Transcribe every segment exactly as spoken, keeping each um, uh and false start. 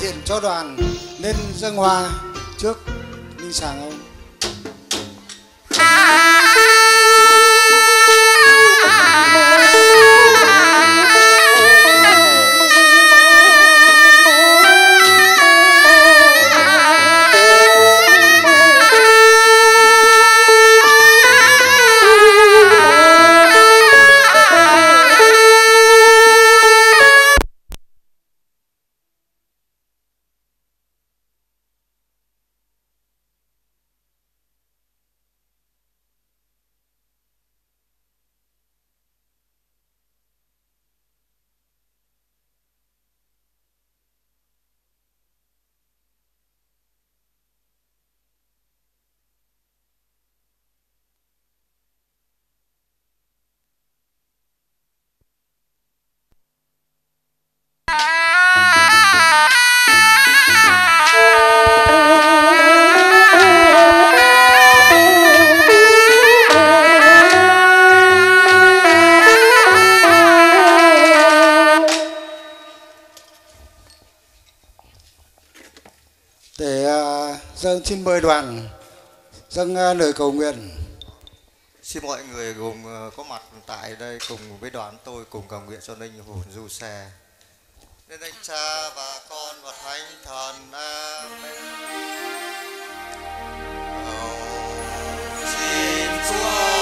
diện cho đoàn lên dâng hoa trước linh sàng ông. Xin mời đoàn dâng lời cầu nguyện. Xin mọi người gồm có mặt tại đây cùng với đoàn tôi cùng cầu nguyện cho linh hồn du xe. Nên anh cha và con và thánh thần. Amen. Oh, xin Chúa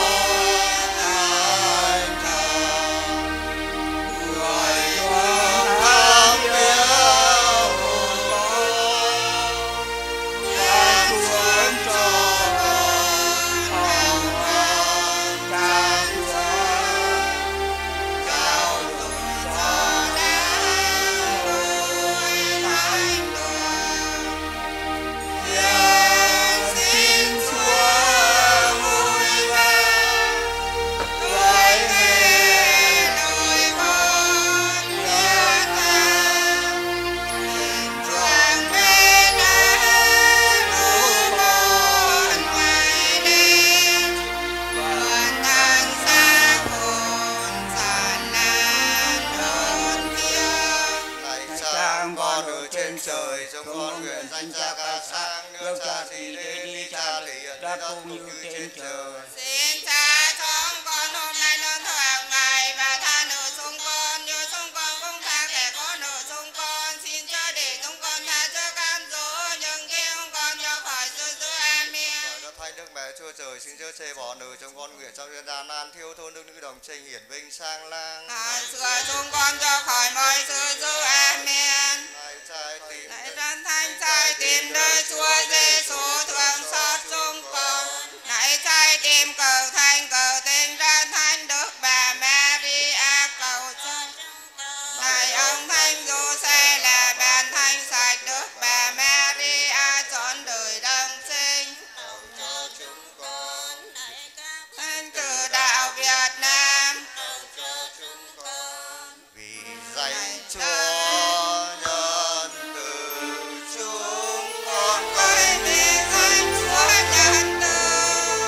trời xin chớ chê bỏ nợ trong con nguyện trong dân gian an thiếu thôn nước nữ đồng trình hiển vinh sang lang. Hãy sửa chúng con cho khỏi mọi sự dữ. Amen. Này trai tìm Lạy chân thánh trai tìm nơi Chúa Giêsu thương xót chúng con. Lạy trai tìm cầu thanh cầu tình chân thánh Đức Bà Maria cầu cho chúng con. Lạy ông thánh Giuse là bàn thánh sạch Đức Bà Maria chọn đời đồng sinh cầu cho chúng con. Thánh cử đạo Việt Nam cầu cho chúng con. Vì danh Chúa nhân từ chúng con Bởi vì danh Chúa nhân từ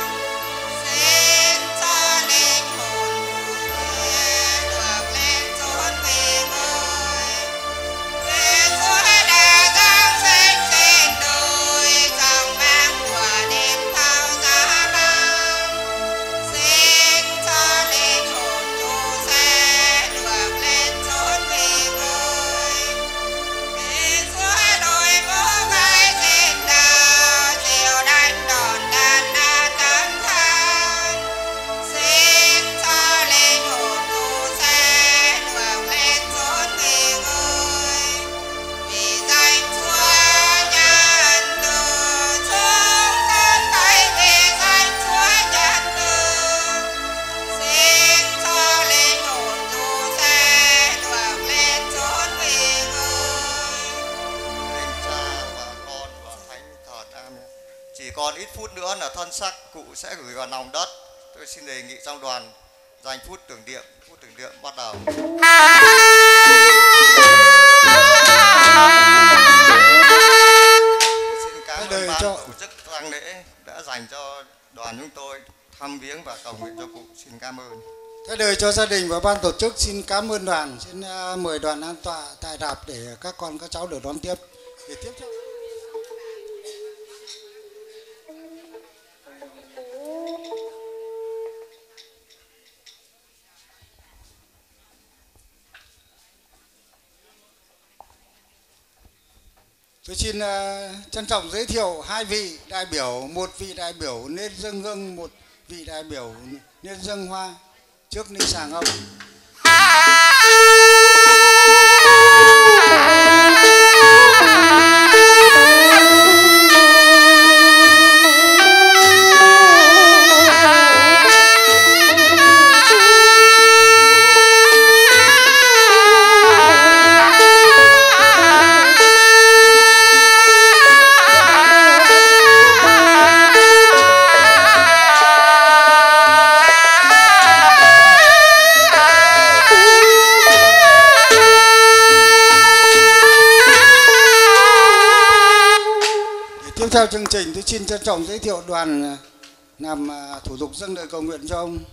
xin cho linh hồn người được lên chốn vì người. Vì Chúa đã giáng sinh trên đời trong mang của đêm thao giá băng. Xin cho linh hồn tu sẽ được lên chốn vì người. Vì Chúa đổi vũ gai trên đào chiều đánh đòn đàn na tấn than. Xin cho linh hồn tu sẽ được lên chốn vì người. Vì danh Chúa nhân từ chúng con cậy vì danh Chúa nhân từ. Xin cho linh hồn tu sẽ được lên chốn vì người. Linh cha và con và thánh thần. Amen. Chỉ còn ít phút nữa là thân xác cụ sẽ gửi vào lòng đất. Tôi xin đề nghị trong đoàn dành phút tưởng niệm. Phút tưởng niệm bắt đầu. Xin cảm Thế ơn đời ban cho- tổ chức tang lễ đã dành cho đoàn chúng tôi thăm viếng và cầu nguyện cho cụ. Xin cảm ơn. Thế đời cho gia đình và ban tổ chức xin cảm ơn đoàn. Xin uh, mời đoàn an tọa tại rạp để các con các cháu được đón tiếp. Để tiếp theo. Tôi xin uh, trân trọng giới thiệu hai vị đại biểu, một vị đại biểu nên dâng hương, một vị đại biểu nên dâng hoa trước ninh sàng ông. Theo chương trình, tôi xin trân trọng giới thiệu đoàn làm thủ tục dâng lời cầu nguyện cho ông.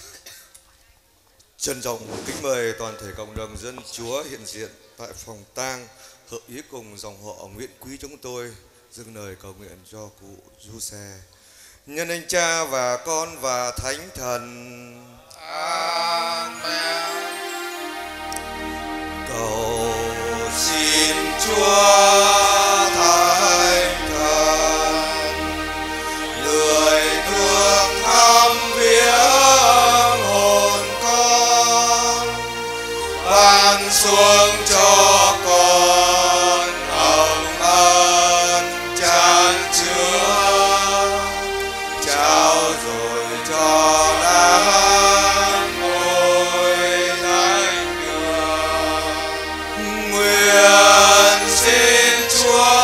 Trân trọng kính mời toàn thể cộng đồng dân Chúa hiện diện tại phòng tang hợp ý cùng dòng họ Nguyễn Quý chúng tôi dâng lời cầu nguyện cho cụ Giuse. Nhân danh Cha và Con và Thánh Thần. Amen. Cầu xin Chúa Thánh người thương thăm viếng hồn con, ban xuống cho con hồng ân chan chứa, trao rồi cho đám ngôi thánh đường. Nguyện xin Chúa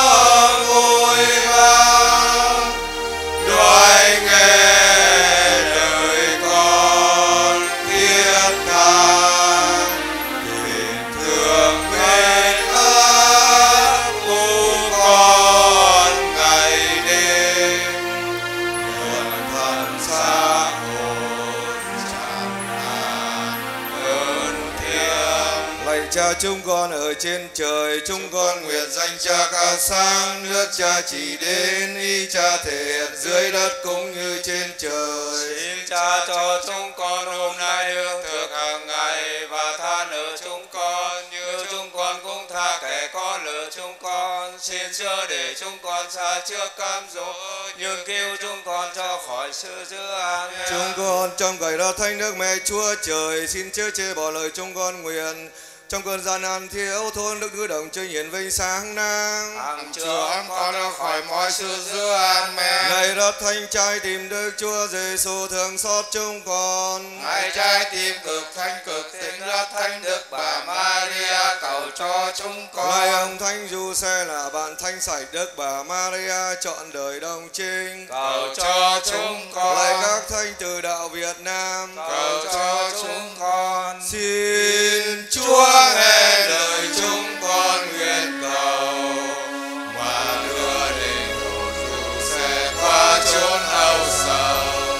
Cha chúng con ở trên trời, chúng con nguyện danh Cha ca sáng, nước Cha chỉ đến, ý Cha thể hiện dưới đất cũng như trên trời. Xin Cha cho chúng con hôm nay lương thực hàng ngày và tha nợ chúng con như chúng con cũng tha kẻ có nợ chúng con. Xin chớ để chúng con xa trước cám dỗ, nhưng cứu chúng con cho khỏi sự dữ. Amen. Chúng con trong cậy ra thánh đức mẹ Chúa trời, xin chớ chê bỏ lời chúng con nguyện. Trong cơn gian nan thiếu thốn đức nữ đồng chơi hiển vinh sáng nắng, hằng chứa con ra khỏi mọi sự dữ. Amen. Này rất thanh trai tìm Đức Chúa Giêsu thương xót chúng con. Này trái tim cực thanh cực tính rất thánh Đức Bà Maria cầu cho chúng con. Này ông Thánh Giuse là bạn thanh sạch Đức Bà Maria chọn đời đồng trinh cầu cho chúng con. Này các thánh từ đạo Việt Nam cầu cho chúng con. Xin Chúa nghe lời chúng con nguyện cầu mà đưa linh hồn Giuse qua chốn âu sầu.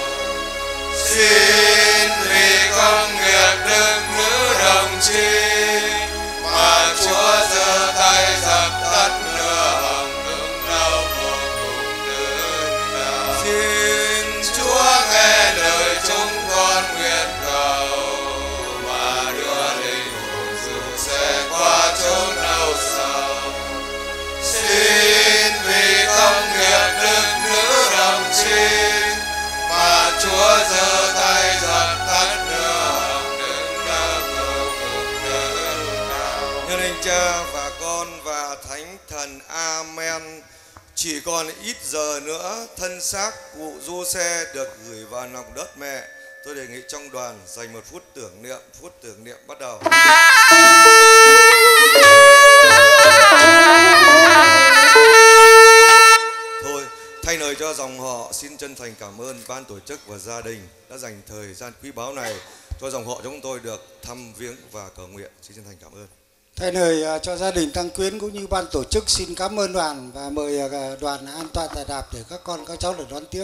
Xin vì công nghiệp đức nữ đồng trinh mà Chúa giơ tay dập tắt lửa hồng đứng đau vô cùng đớn đau. Xin Chúa nghe lời chúng con nguyện cầu mà đưa linh hồn Giuse qua chốn âu sầu. Xin vì công nghiệp đức nữ đồng trinh mà Chúa giơ tay dập tắt lửa hồng đứng đau vô cùng đớn đau. nhân danh Cha và Con và Thánh Thần. Amen. Chỉ còn ít giờ nữa thân xác cụ Giuse được gửi vào lòng đất mẹ. Tôi đề nghị trong đoàn dành một phút tưởng niệm. Phút tưởng niệm bắt đầu. Thôi, thay lời cho dòng họ, xin chân thành cảm ơn ban tổ chức và gia đình đã dành thời gian quý báu này cho dòng họ chúng tôi được thăm viếng và cầu nguyện. Xin chân thành cảm ơn. Thay lời cho gia đình Tăng Quyến cũng như ban tổ chức xin cảm ơn đoàn và mời đoàn an toàn tại đạp để các con các cháu được đón tiếp.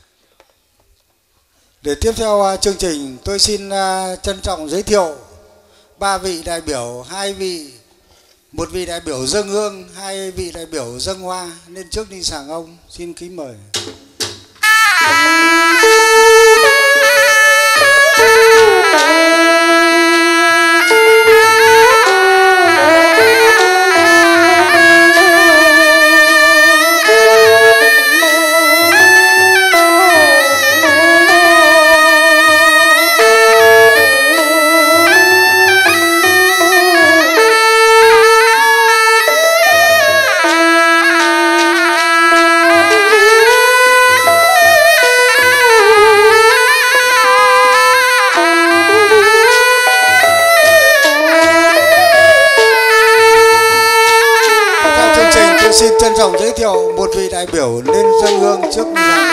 Để tiếp theo chương trình, tôi xin trân trọng giới thiệu ba vị đại biểu, hai vị một vị đại biểu dâng hương, hai vị đại biểu dâng hoa lên trước đi sàng ông. Xin kính mời. Xin trân trọng giới thiệu một vị đại biểu lên dâng hương trước nhà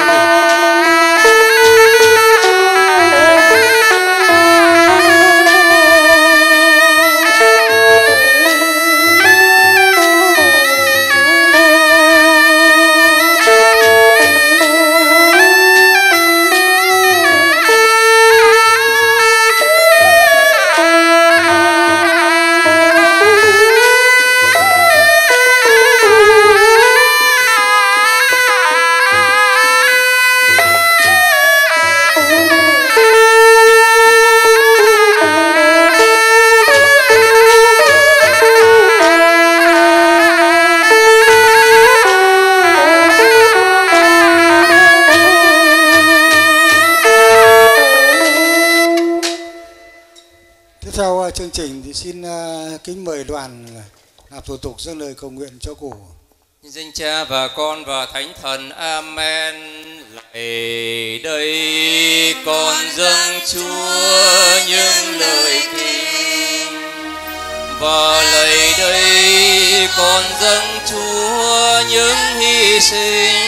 chương trình thì xin uh, kính mời đoàn làm thủ tục dâng lời cầu nguyện cho cụ. Danh Cha và Con và Thánh Thần. Amen. Lạy đây con dâng Chúa những lời kinh, và lạy đây con dâng Chúa những hy sinh,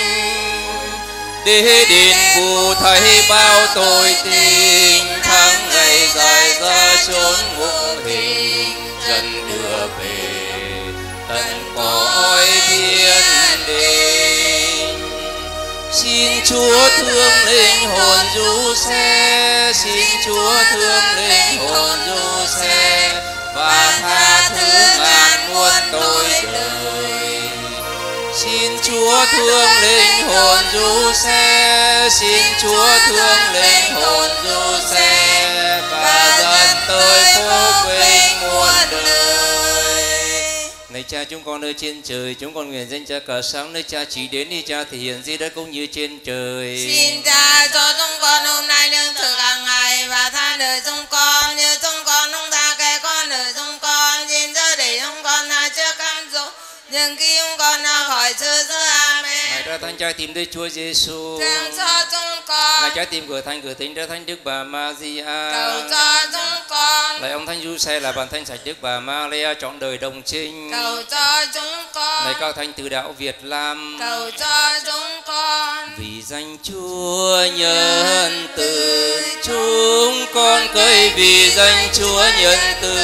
để đền bù thay bao tội tình, tháng ngày dài ra chốn ngục hình, dần đưa về tận cõi thiên đình. Xin Chúa thương linh hồn Du-xe, xin Chúa thương linh hồn Du-xe, và tha thứ ngàn muôn tội đời. Xin Chúa thương linh hồn Du-xe, xin Chúa thương linh hồn Du-xe, và dần tới phúc vinh muôn đời. Này Cha chúng con nơi trên trời, chúng con nguyện danh Cha cả sáng nơi Cha chỉ đến đi Cha thể hiện dưới đất cũng như trên trời. Xin Cha cho chúng con hôm nay lương thực hàng ngày, và tha nợ chúng con như chúng con không tha kẻ con nợ chúng con. Xin cho để chúng con tha trước cám dỗ, nhưng khi chúng con ra khỏi sự dữ. Amen. Ngài ra thánh trái tim Đức Chúa Giêsu, thương cho chúng con. Ngài trái tim của Thánh của Thánh Đức Thánh Đức Bà Maria, cầu cho chúng con. Lạy ông Thánh Du-xe là bàn thánh sạch Đức Bà Maria trọn đời đồng trinh, cầu cho chúng con. Lạy các thánh từ đạo Việt Nam, cầu cho chúng con. vì danh Chúa nhân từ, chúng con cậy vì danh Chúa nhân từ,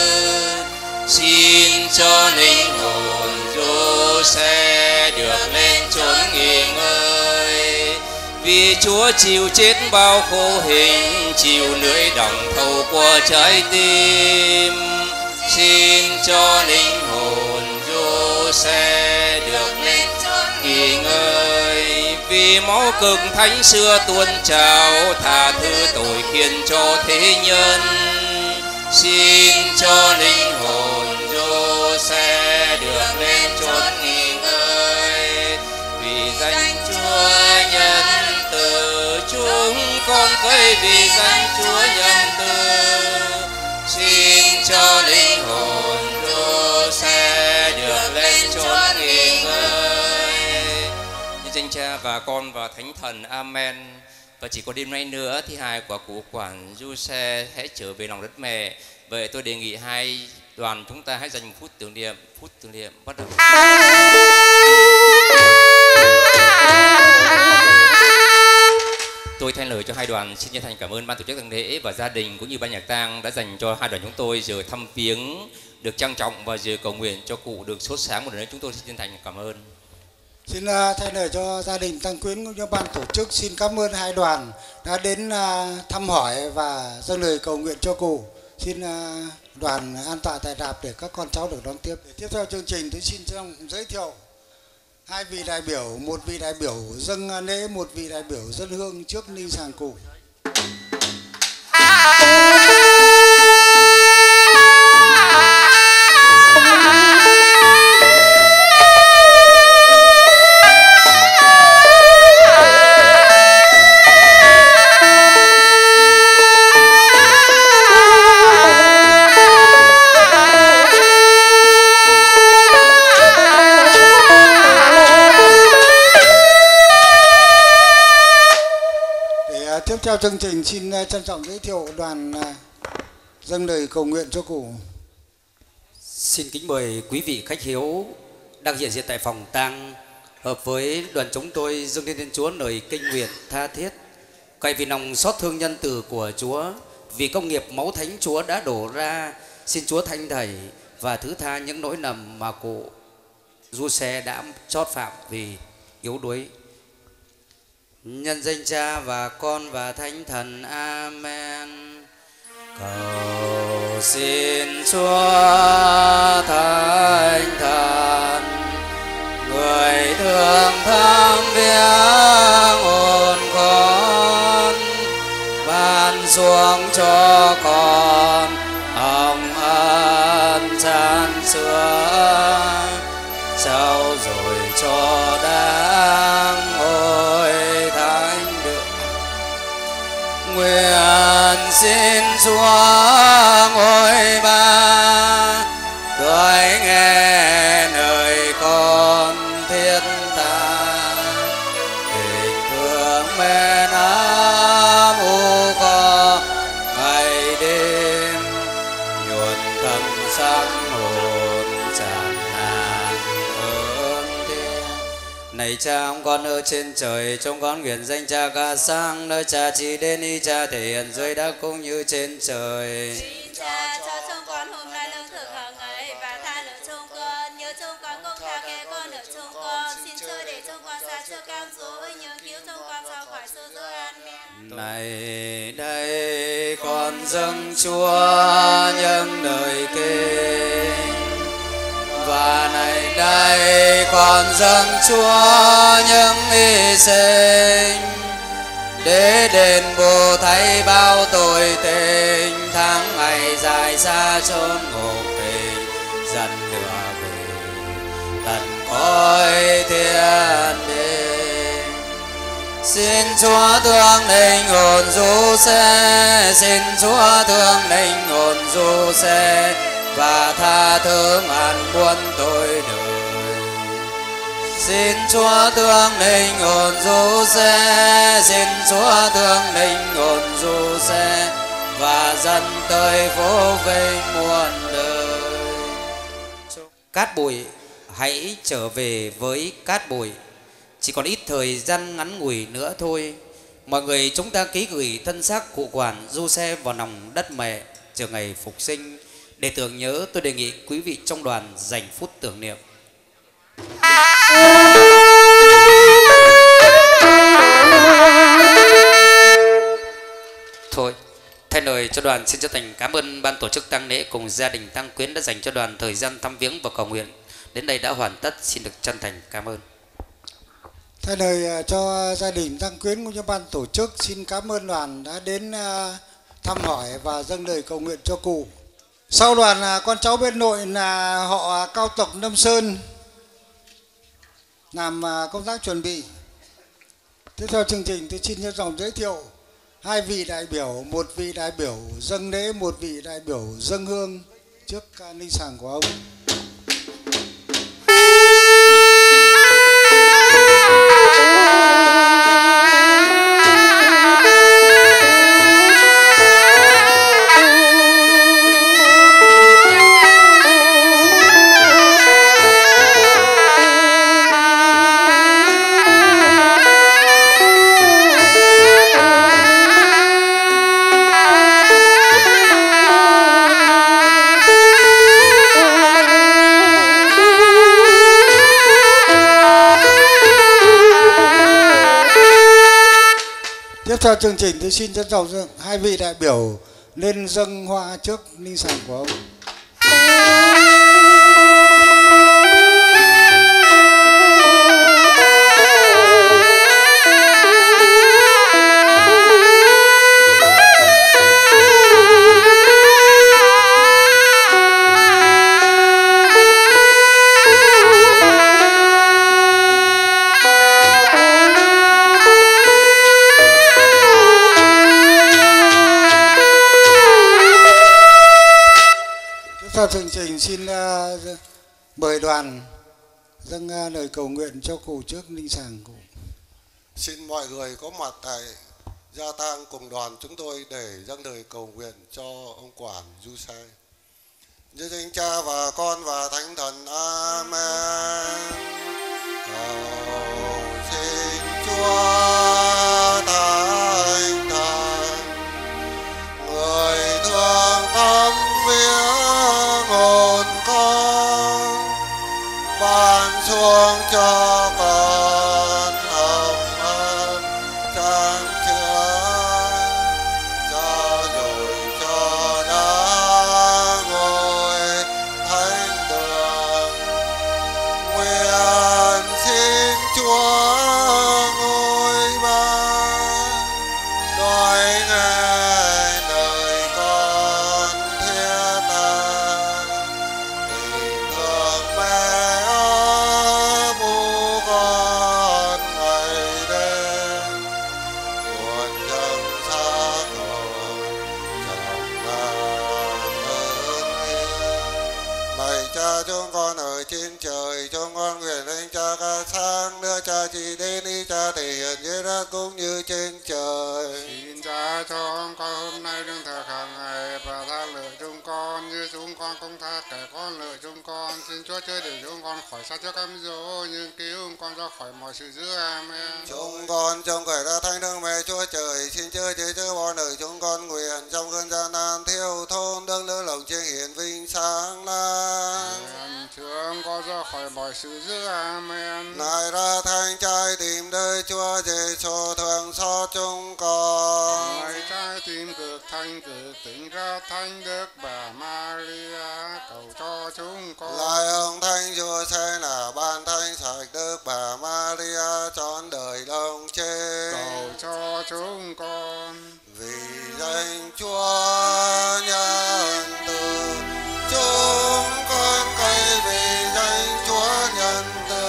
xin cho linh hồn Du-xe được lên chốn nghỉ ngơi, vì Chúa chịu chết bao khổ hình, chịu lưỡi đắng thầu của trái tim. Xin cho linh hồn Du-xe được lên chốn nghỉ ngơi, vì máu cực thánh xưa tuôn trào, tha thứ tội khiến cho thế nhân. Xin cho linh hồn Du-xe được lên chốn nghỉ ngơi, vì danh Chúa nhân từ, chúng con cậy vì danh Chúa nhân từ. Xin cho linh hồn Du-xe được lên chốn nghỉ ngơi. Nhân danh Cha và Con và Thánh Thần. Amen. Và chỉ có đêm nay nữa thì hài của cụ quản Du-xe hãy trở về lòng đất mẹ. Vậy tôi đề nghị hai đoàn chúng ta hãy dành một phút tưởng niệm. Phút tưởng niệm bắt đầu. Tôi thay lời cho hai đoàn xin chân thành cảm ơn ban tổ chức tang lễ và gia đình cũng như ban nhạc tang đã dành cho hai đoàn chúng tôi giờ thăm viếng được trang trọng và giờ cầu nguyện cho cụ được sốt sáng một lần nữa. Chúng tôi xin chân thành cảm ơn. Xin uh, thay lời cho gia đình Tăng Quyến cũng như ban tổ chức xin cảm ơn hai đoàn đã đến uh, thăm hỏi và dâng lời cầu nguyện cho cụ. Xin uh, đoàn an tọa tại đạp để các con cháu được đón tiếp. Để tiếp theo chương trình tôi xin giới thiệu hai vị đại biểu, một vị đại biểu dâng lễ, một vị đại biểu dân hương trước ni sàng cụ. Tiếp theo chương trình xin trân trọng giới thiệu đoàn dâng lời cầu nguyện cho cụ. Xin kính mời quý vị khách hiếu đang hiện diện tại phòng tang hợp với đoàn chúng tôi dâng lên Thiên Chúa lời kinh nguyện tha thiết, cậy vì lòng xót thương nhân từ của Chúa, vì công nghiệp máu thánh Chúa đã đổ ra, xin Chúa thanh thảy và thứ tha những nỗi lầm mà cụ Giuse đã chót phạm vì yếu đuối. Nhân danh Cha và Con và Thánh Thần. Amen. Cầu xin Chúa Thánh Thần, người thương thăm viếng hồn con, ban xuống cho con hồng ân chan xưa, trao rồi cho đáng ngôi thánh được. Nguyện xin Chúa ngôi ba đợi nghe lời con thiết tha, tình thương mến ấm u có ngày đêm, nhuần thầm sáng hồn tràn ngàn ơn thiên. Này Cha ông con ở trên trời, trong con nguyện danh Cha ca sang, nơi Cha chỉ đến ý Cha thể hiện dưới đất cũng như trên trời. Xin Cha cho chúng con hôm nay lương thực hàng ngày, và tha lỗi chúng con như chúng con cũng tha kẻ con nợ chúng con. Xin Chúa để chúng con xa trước cam dỗ, nhưng cứu chúng con ra khỏi sự dữ. Amen. Này đây con dâng Chúa những lời kinh, và này đây con dâng Chúa những hy sinh, để đền bù thay bao tội tình, tháng ngày dài xa chốn ngục tình, dần lửa về tận cõi thiên đàng. Xin Chúa thương linh hồn Giuse, xin Chúa thương linh hồn Giuse, và tha thứ ngàn muôn tội đời. Xin Chúa thương linh hồn Giuse, xin Chúa thương linh hồn Giuse, và dân tới vô vinh muôn đời. Cát bụi hãy trở về với cát bụi, chỉ còn ít thời gian ngắn ngủi nữa thôi. Mọi người chúng ta ký gửi thân xác cụ quản Giuse vào lòng đất mẹ chờ ngày phục sinh. Để tưởng nhớ, tôi đề nghị quý vị trong đoàn dành phút tưởng niệm. Thôi, thay lời cho đoàn xin chân thành cảm ơn ban tổ chức tang lễ cùng gia đình tang quyến đã dành cho đoàn thời gian thăm viếng và cầu nguyện. Đến đây đã hoàn tất, xin được chân thành cảm ơn. Thay lời cho gia đình tang quyến cũng như ban tổ chức xin cảm ơn đoàn đã đến thăm hỏi và dâng lời cầu nguyện cho cụ. Sau đoàn là con cháu bên nội là họ Cao tộc Lâm Sơn làm công tác chuẩn bị. Tiếp theo chương trình tôi xin trân trọng giới thiệu hai vị đại biểu, một vị đại biểu dâng lễ, một vị đại biểu dâng hương trước linh sàng của ông. Tiếp theo chương trình tôi xin trân trọng hai vị đại biểu lên dâng hoa trước linh sàng của ông. Sau chương trình xin uh, mời đoàn dâng uh, lời cầu nguyện cho cụ trước linh sàng cụ. Xin mọi người có mặt tại gia tang cùng đoàn chúng tôi để dâng lời cầu nguyện cho ông Quản Du Xe. Như danh Cha và Con và Thánh Thần. Amen. Cầu xin Chúa Thánh Thần, người thương thăm viếng hồn con, ban xuống cho con hồng ân chan chứa, cho rồi cho đã ngồi thánh đường. Nguyện xin Chúa ngôi ban nói nghe lời con thiết tha, tình thương mẹ bu con ngày đêm, buồn dâng xa rồi chẳng làm ơn yêu. Này Cha chúng con ở trên trời, chúng con nguyện lên Cha ca sáng đưa Cha chỉ đến ý Cha thể hiện dưới đất cũng như trên trời. Xin Cha cho con hôm nay lương thực hàng ngày và tha lỗi chúng con như chúng con cũng tha kẻ con lỗi chúng con. Xin Chúa chứa đựng chúng con khỏi sát trước cám dỗ, nhưng cứu chúng con ra khỏi mọi sự dữ. Amen. Chúng con trong cởi ra thánh thương mẹ Chúa trời, xin chứa chế chứa bọn đời chúng con nguyện trong cơn gian nan thiếu thốn đấng lỡ lòng trên hiển vinh sáng lan. Nguyện chúng con ra khỏi mọi sự dữ. Amen. Này ra thanh trai tìm đời Chúa Giêsu thương xót chúng con. Này trái tim cực thanh cực tỉnh ra thánh Đức Bà Maria, cầu cho chúng con. Lại ông thánh Chúa sẽ là ban thánh sạch Đức Bà Maria trọn đời đồng trên. Cầu cho chúng con. Vì danh Chúa nhân từ, chúng con cậy vì danh Chúa nhân từ.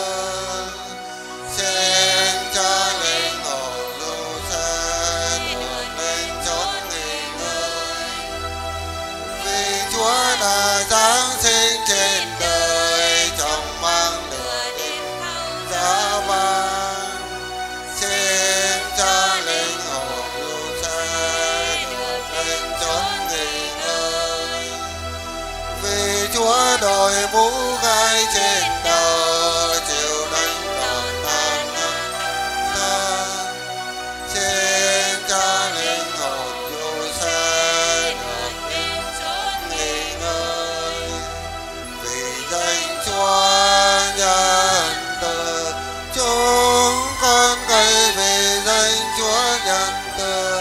Xin Cha linh hồn Du Xe được lên chốn nghỉ ngơi, vì Chúa đã giáng sinh trên đời trong mang lửa đến giá ban. Xin Cha linh hồn Du Xe được lên chốn nghỉ ngơi, vì Chúa đội mũ gai trên đầu chịu đánh đòn tan nát. Xin Cha linh hồn Du Xe được lên chốn nghỉ ngơi, vì danh Chúa nhân từ, chúng con cậy vì danh Chúa nhân từ.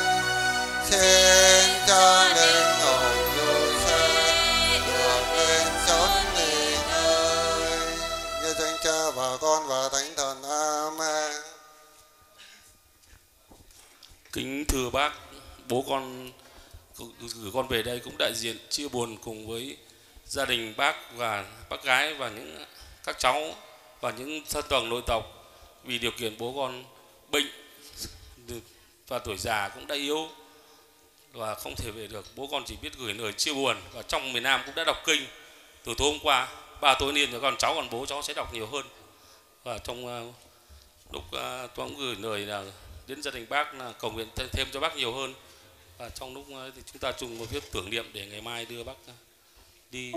Xin Cha linh hồn Du Xe được lên chốn nghỉ ngơi, như danh Cha và Con và Thánh Thần. Amen. Kính thưa bác, bố con gửi con về đây cũng đại diện chia buồn cùng với gia đình bác và bác gái và những các cháu và những thân tầng nội tộc, vì điều kiện bố con bệnh và tuổi già cũng đã yếu và không thể về được. Bố con chỉ biết gửi lời chia buồn, và trong miền Nam cũng đã đọc kinh từ tối hôm qua ba tối niên, rồi còn cháu còn bố cháu sẽ đọc nhiều hơn. Và trong uh, lúc uh, tôi cũng gửi lời là đến gia đình bác là cầu nguyện thêm cho bác nhiều hơn, và trong lúc uh, thì chúng ta chung một viết tưởng niệm để ngày mai đưa bác uh, đi.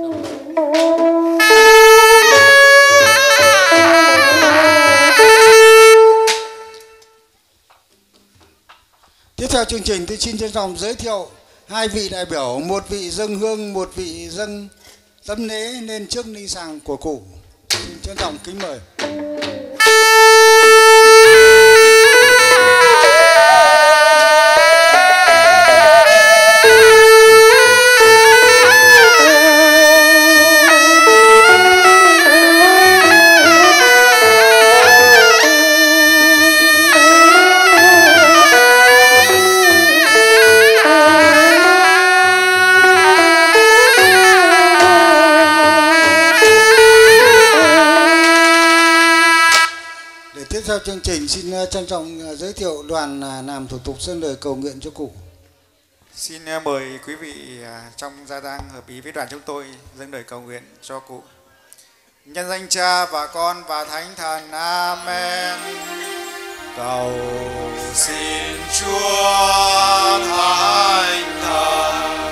Tiếp theo chương trình tôi xin trân trọng giới thiệu hai vị đại biểu, một vị dâng hương, một vị dâng tấm lễ lên trước linh sàng của cụ. Xin trân trọng kính mời. theo chương trình xin trân trọng giới thiệu đoàn làm thủ tục dâng lời cầu nguyện cho cụ. Xin mời quý vị trong gia tang hợp ý với đoàn chúng tôi dâng lời cầu nguyện cho cụ. Nhân danh Cha và Con và Thánh Thần. Amen. Cầu xin Chúa Thánh Thần,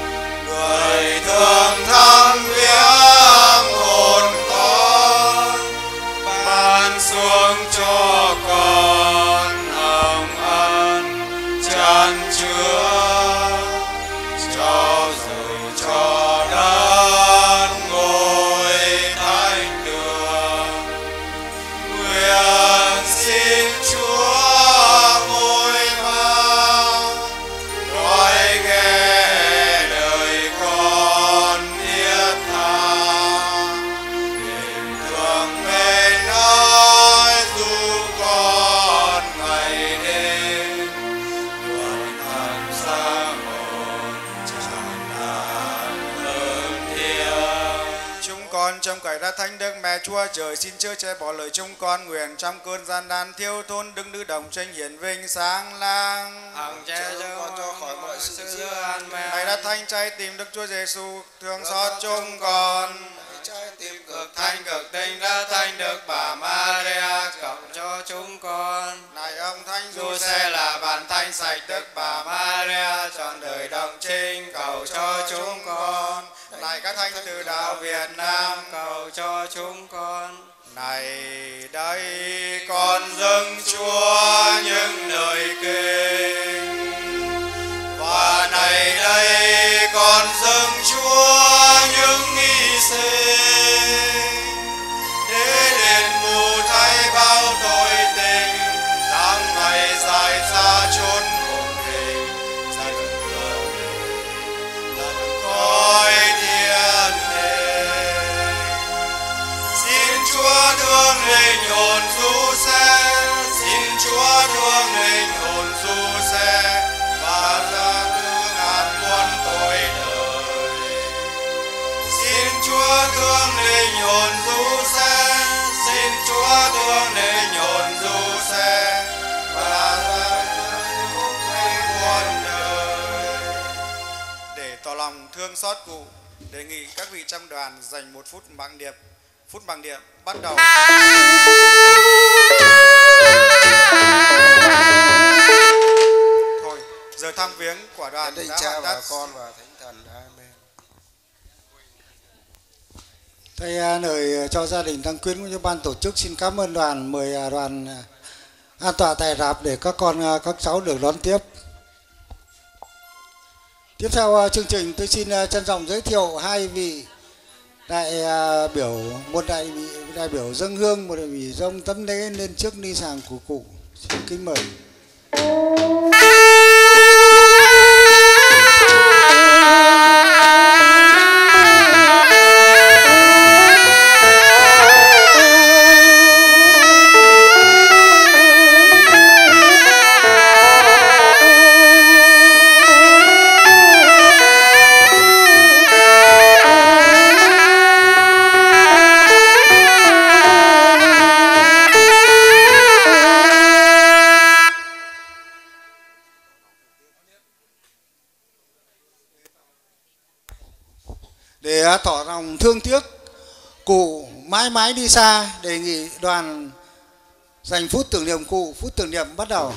người thương thăm viếng hồn con, ban xuống cho con hồng ân chan chứa, cho rồi cho đất ngôi thánh đường. Nguyện xin Chúa ngôi vang nói nghe lời con thiết tha, tình thương bên ơi dù con ngày đêm luôn thầm xa hồn tràn lan ơn thiêng. Chúng con trong cậy ra thánh đức mẹ Chúa Trời xin chớ che bỏ lời chúng con, nguyện trong cơn gian nan thiếu thốn đứng nữ đồng tranh hiển vinh sáng lang, hằng che chở con cho khỏi mọi sự dữ. Amen. Này đã thanh trái tim Đức Chúa Giêsu thương xót chúng con, trái tim cực thanh cực tinh đã thanh Đức Bà Maria cộng cho chúng con. Này ông Thánh Giuse là bàn thanh sạch Đức Bà Maria trọn đời đồng trinh cầu cho chúng con. Này các thánh từ đạo Việt Nam cầu cho chúng con. Này đây con dâng Chúa những lời kinh, và này đây con dâng Chúa những nghi sinh, để đền bù thay bao tội tình, tháng ngày dài xa chốn khổ hình, ra được cửa mình, lần coi thiên đình. Xin Chúa thương linh hồn du xe, xin Chúa thương linh hồn du xe, và ra thương ngàn muôn tội đời. Xin Chúa thương linh hồn du xe, xin Chúa thương linh hồn du xe, và ra thương muôn đời. Để tỏ lòng thương xót cụ, đề nghị các vị trong đoàn dành một phút mặc niệm. Phút mặc niệm bắt đầu. Thôi, giờ thăm viếng của đoàn Đây đã Cha hoàn và tất. Con và Thánh Thần. Amen. Thầy lời cho gia đình Tăng Quyến cũng như ban tổ chức xin cảm ơn đoàn, mời đoàn an tọa tại rạp để các con các cháu được đón tiếp. Tiếp theo chương trình tôi xin trân trọng giới thiệu hai vị đại biểu, một đại vị đại biểu dâng hương, một đại biểu dâng tấm lễ lên trước ni sàng của cụ. Xin kính mời. Để tỏ lòng thương tiếc cụ mãi mãi đi xa, đề nghị đoàn dành phút tưởng niệm cụ. Phút tưởng niệm bắt đầu.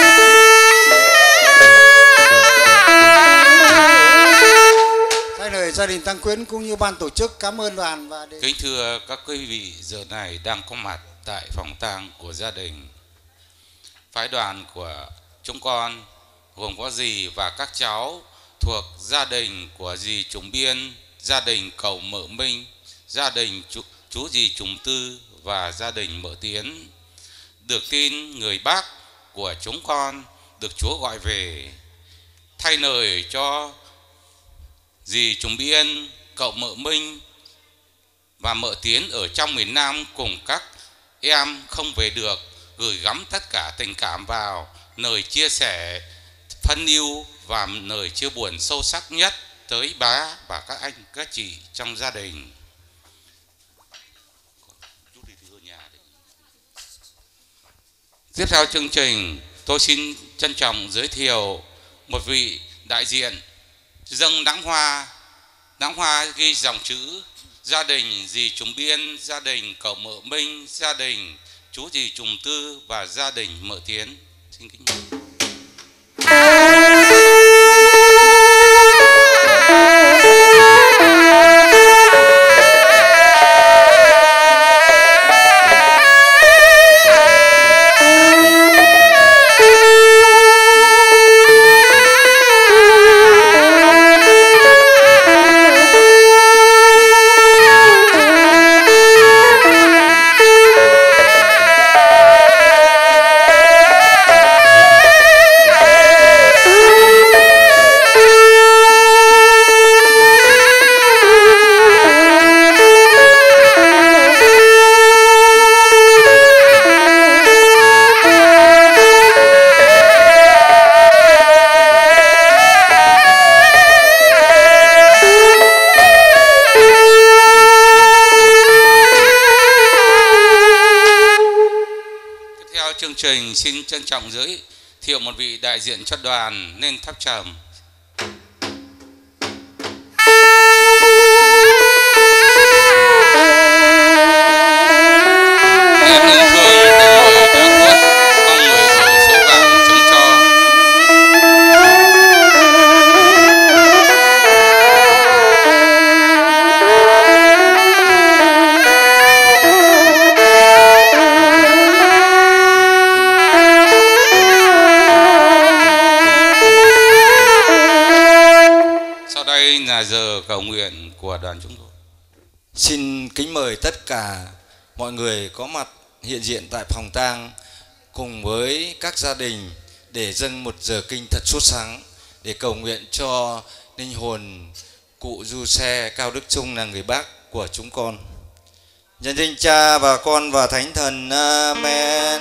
Thay lời gia đình Tăng Quyến cũng như ban tổ chức cảm ơn đoàn và đề... Kính thưa các quý vị giờ này đang có mặt tại phòng tang của gia đình. Phái đoàn của chúng con gồm có dì và các cháu thuộc gia đình của dì Trùng Biên, gia đình Cầu Mợ Minh, gia đình chú, chú dì Trùng Tư và gia đình Mợ Tiến. Được tin người bác của chúng con được Chúa gọi về, thay lời cho dì Trùng Biên, cậu Mợ Minh và Mợ Tiến ở trong miền Nam cùng các em không về được, gửi gắm tất cả tình cảm vào lời chia sẻ phân yêu và lời chia buồn sâu sắc nhất tới bá và các anh các chị trong gia đình. Tiếp theo chương trình, tôi xin trân trọng giới thiệu một vị đại diện dâng đãng hoa. Đãng hoa ghi dòng chữ gia đình dì Trùng Biên, gia đình cậu Mợ Minh, gia đình chú dì Trùng Tư và gia đình Mợ Tiến. Xin kính mời. Trình xin trân trọng giới thiệu một vị đại diện cho đoàn lên tháp trầm. Là giờ cầu nguyện của đoàn chúng tôi. Xin kính mời tất cả mọi người có mặt hiện diện tại phòng tang cùng với các gia đình để dâng một giờ kinh thật sốt sắng để cầu nguyện cho linh hồn cụ Du Xe Cao Đức Trung là người bác của chúng con. Nhân danh Cha và Con và Thánh Thần. Amen.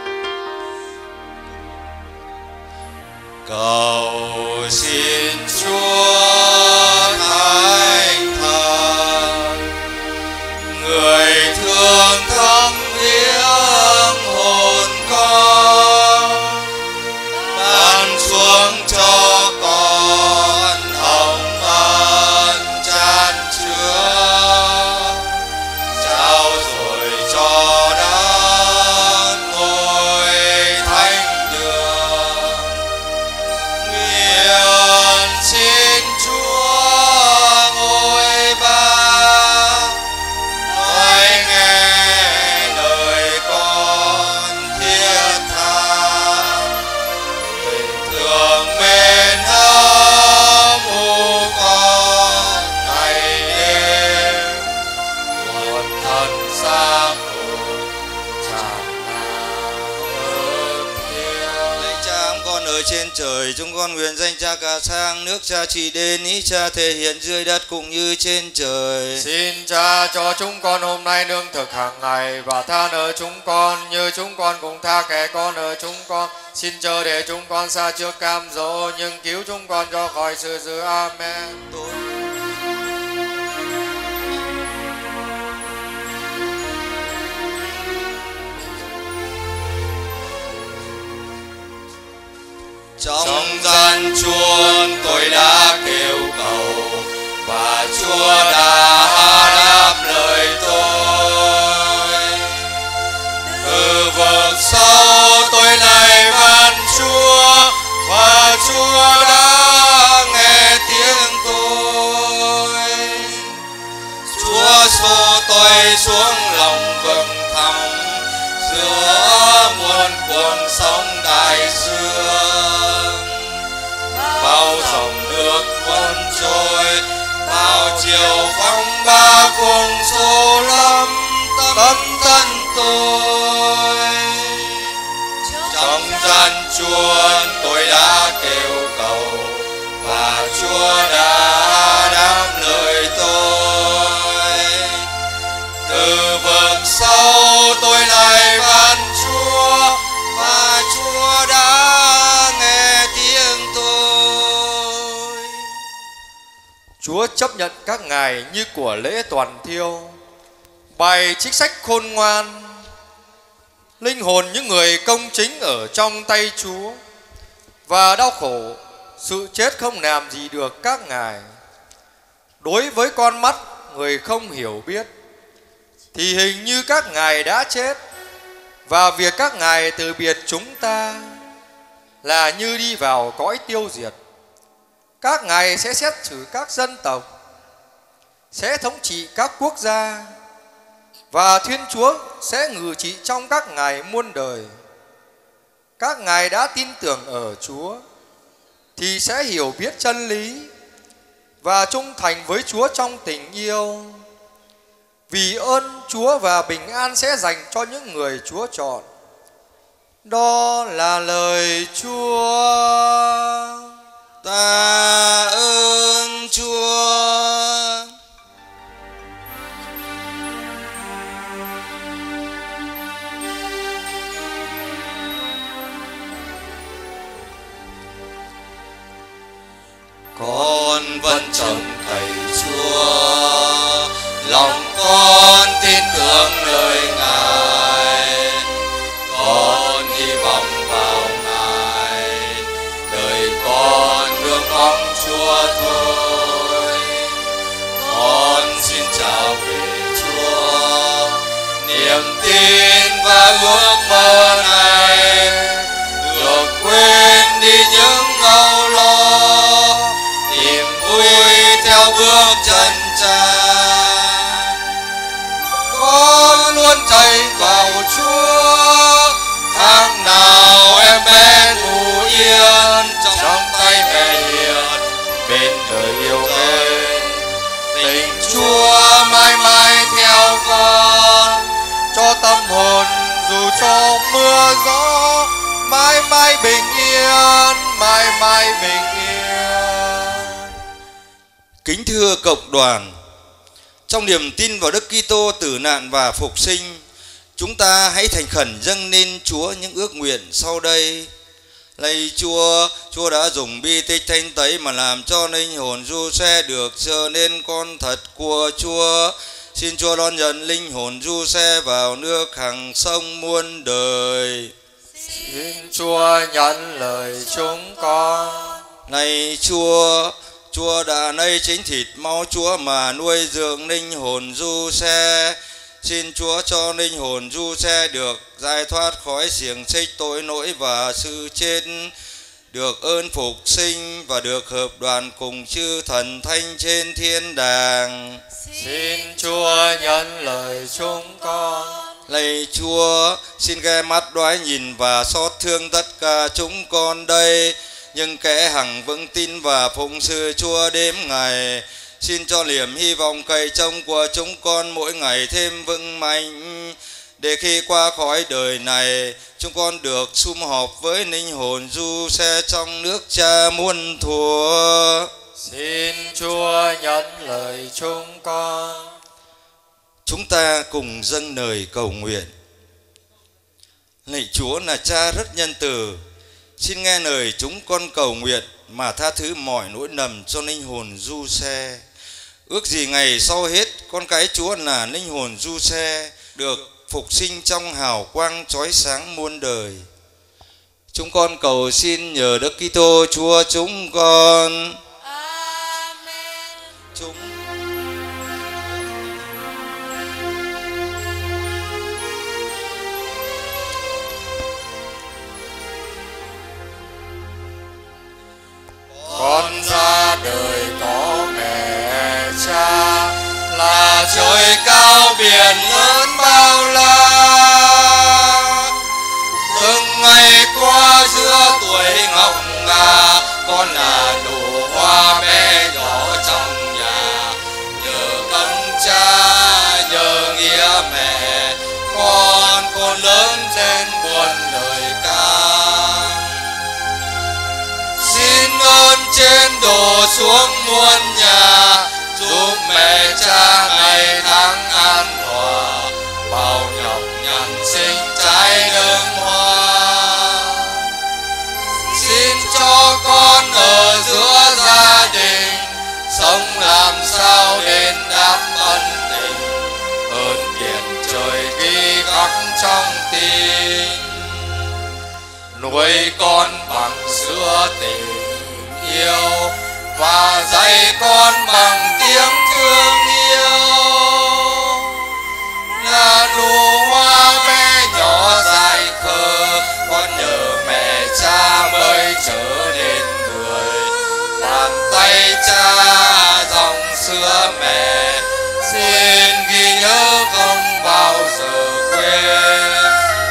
Cầu xin Chúa Thánh Thần, người thương thăm viếng hồn con, ban xuống cho con hồng ân chan chứa, trao rồi cho đất ngôi thánh đường. Nguyện xin Chúa ngôi ba nói nghe lời con thiết tha, tình thương mến ấm u con ngày đêm, một thân xác hồn chẳng nào ơn thiêng. Lạy Cha chúng con ở trên trời, chúng con nguyện danh Cha cả sang, nước Cha chỉ đến, ý Cha thể hiện dưới đất cũng như trên trời. Xin Cha cho chúng con hôm nay nương thực hàng ngày và tha nợ chúng con như chúng con cũng tha kẻ con nợ chúng con. Xin chớ để chúng con xa trước cam dỗ, nhưng cứu chúng con cho khỏi sự dữ. Amen. Trong gian chuông tôi đã kêu cầu và Chúa đã đáp lời tôi. Từ vực sâu tôi này van Chúa và Chúa đã nghe tiếng tôi. Chúa xô tôi xuống lòng vực thẳm giữa muôn cuồng sóng đại dương. Bao dòng nước cuốn trôi, bao chiều phong ba cùng số lắm tấm thân tôi. Trong gian chuông tôi đã kêu cầu và Chúa đã đáp lời tôi. Từ vực sâu tôi lại van Chúa và Chúa đã nghe tiếng tôi. Chúa chấp nhận các ngài như của lễ toàn thiêu, bày chính sách khôn ngoan. linh hồn những người công chính ở trong tay Chúa, và đau khổ sự chết không làm gì được các ngài. Đối với con mắt người không hiểu biết thì hình như các ngài đã chết, và việc các ngài từ biệt chúng ta là như đi vào cõi tiêu diệt. Các ngài sẽ xét xử các dân tộc, sẽ thống trị các quốc gia, và Thiên Chúa sẽ ngự trị trong các ngày muôn đời. Các ngài đã tin tưởng ở Chúa thì sẽ hiểu biết chân lý và trung thành với Chúa trong tình yêu. Vì ơn Chúa và bình an sẽ dành cho những người Chúa chọn. Đó là lời Chúa. Ta ơn Chúa. Con vẫn trông cậy Chúa, lòng con tin tưởng lời Ngài. Con hy vọng vào Ngài, đời con hướng ngóng Chúa thôi. Con xin chào về Chúa, niềm tin và ước mơ này được quên đi những âu lo, tìm vui theo bước chân Cha. Con luôn chạy vào Chúa, tháng nào em bé ngủ yên trong tay mẹ hiền, bên đời yêu mến. Tình Chúa mãi mãi theo con, cho tâm hồn dù cho mưa gió, mãi mãi bình yên, mãi mãi bình yên. Kính thưa cộng đoàn, trong niềm tin vào Đức Kitô tử nạn và phục sinh, chúng ta hãy thành khẩn dâng lên Chúa những ước nguyện sau đây. Lạy Chúa, Chúa đã dùng bi tích thánh tẩy mà làm cho linh hồn Giuse được trở nên con thật của Chúa. Xin Chúa đón nhận linh hồn Giuse vào nước hằng sông muôn đời. Xin Chúa nhận lời chúng con. Này Chúa, Chúa đã lấy chính thịt máu Chúa mà nuôi dưỡng linh hồn Giuse. Xin Chúa cho linh hồn Giuse được giải thoát khỏi xiềng xích tội lỗi và sự chết, được ơn phục sinh và được hợp đoàn cùng chư thần thánh trên thiên đàng. Xin Chúa nhận lời chúng con. Lạy Chúa, xin ghé mắt đoái nhìn và xót thương tất cả chúng con đây, những kẻ hằng vững tin và phụng sự Chúa đêm ngày. Xin cho niềm hy vọng cậy trông của chúng con mỗi ngày thêm vững mạnh, để khi qua khỏi đời này, chúng con được sum họp với linh hồn Giuse trong nước Cha muôn thuở. Xin Chúa nhận lời chúng con. Chúng ta cùng dâng lời cầu nguyện. Lạy Chúa là Cha rất nhân từ, xin nghe lời chúng con cầu nguyện mà tha thứ mọi lỗi lầm cho linh hồn Giuse. Ước gì ngày sau hết, con cái Chúa là linh hồn Giuse được phục sinh trong hào quang chói sáng muôn đời. Chúng con cầu xin nhờ Đức Kitô Chúa chúng con. Amen. Chúng Con ra đời có mẹ Cha, là trời cao biển lớn bao la. Từng ngày qua giữa tuổi ngọc ngà, con là nụ hoa bé nhỏ trong nhà. Nhờ công cha, nhờ nghĩa mẹ, con con lớn trên buồn lời ca. Xin ơn trên đổ xuống muôn nhà, giúp mẹ cha ngày tháng an hòa, bao nhọc nhằn sinh trái nương hoa. Xin cho con ở giữa gia đình, sống làm sao đền đáp ân tình, ơn biển trời ghi khắc trong tim. nuôi con bằng sữa tình yêu và dạy con bằng tiếng thương yêu. Là nụ hoa bé nhỏ dài khờ, con nhờ mẹ cha mới trở nên người. Bàn tay cha dòng sữa mẹ, xin ghi nhớ không bao giờ quên.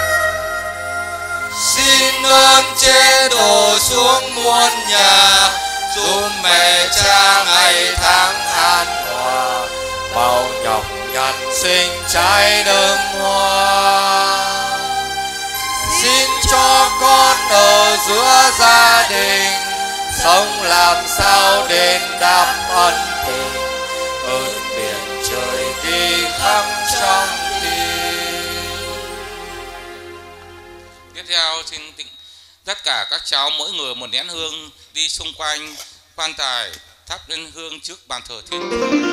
Xin ơn chế độ xuống muôn nhà, giúp mẹ cha ngày tháng an hòa, bao nhọc nhằn sinh trái đơm hoa. Xin cho con ở giữa gia đình, sống làm sao đền đáp ân tình, ơn biển trời ghi khắc trong tim. Tiếp theo xin tịnh tất cả các cháu mỗi người một nén hương đi xung quanh quan tài thắp lên hương trước bàn thờ Thiên Chúa.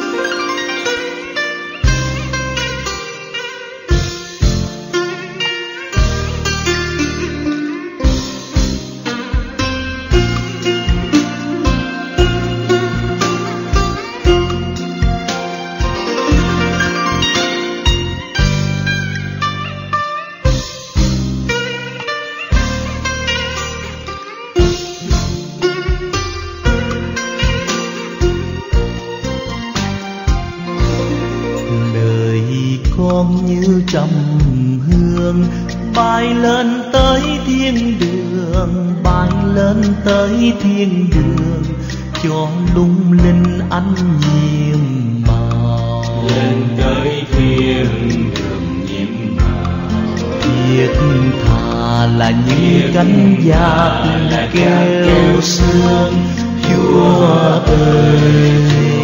Con như trầm hương bay lên tới thiên đường, bay lên tới thiên đường, cho lung linh ánh nhiệm màu. Lên tới thiên đường nhiệm màu, thiết tha là những cánh giặc kêu sương. Chúa ơi,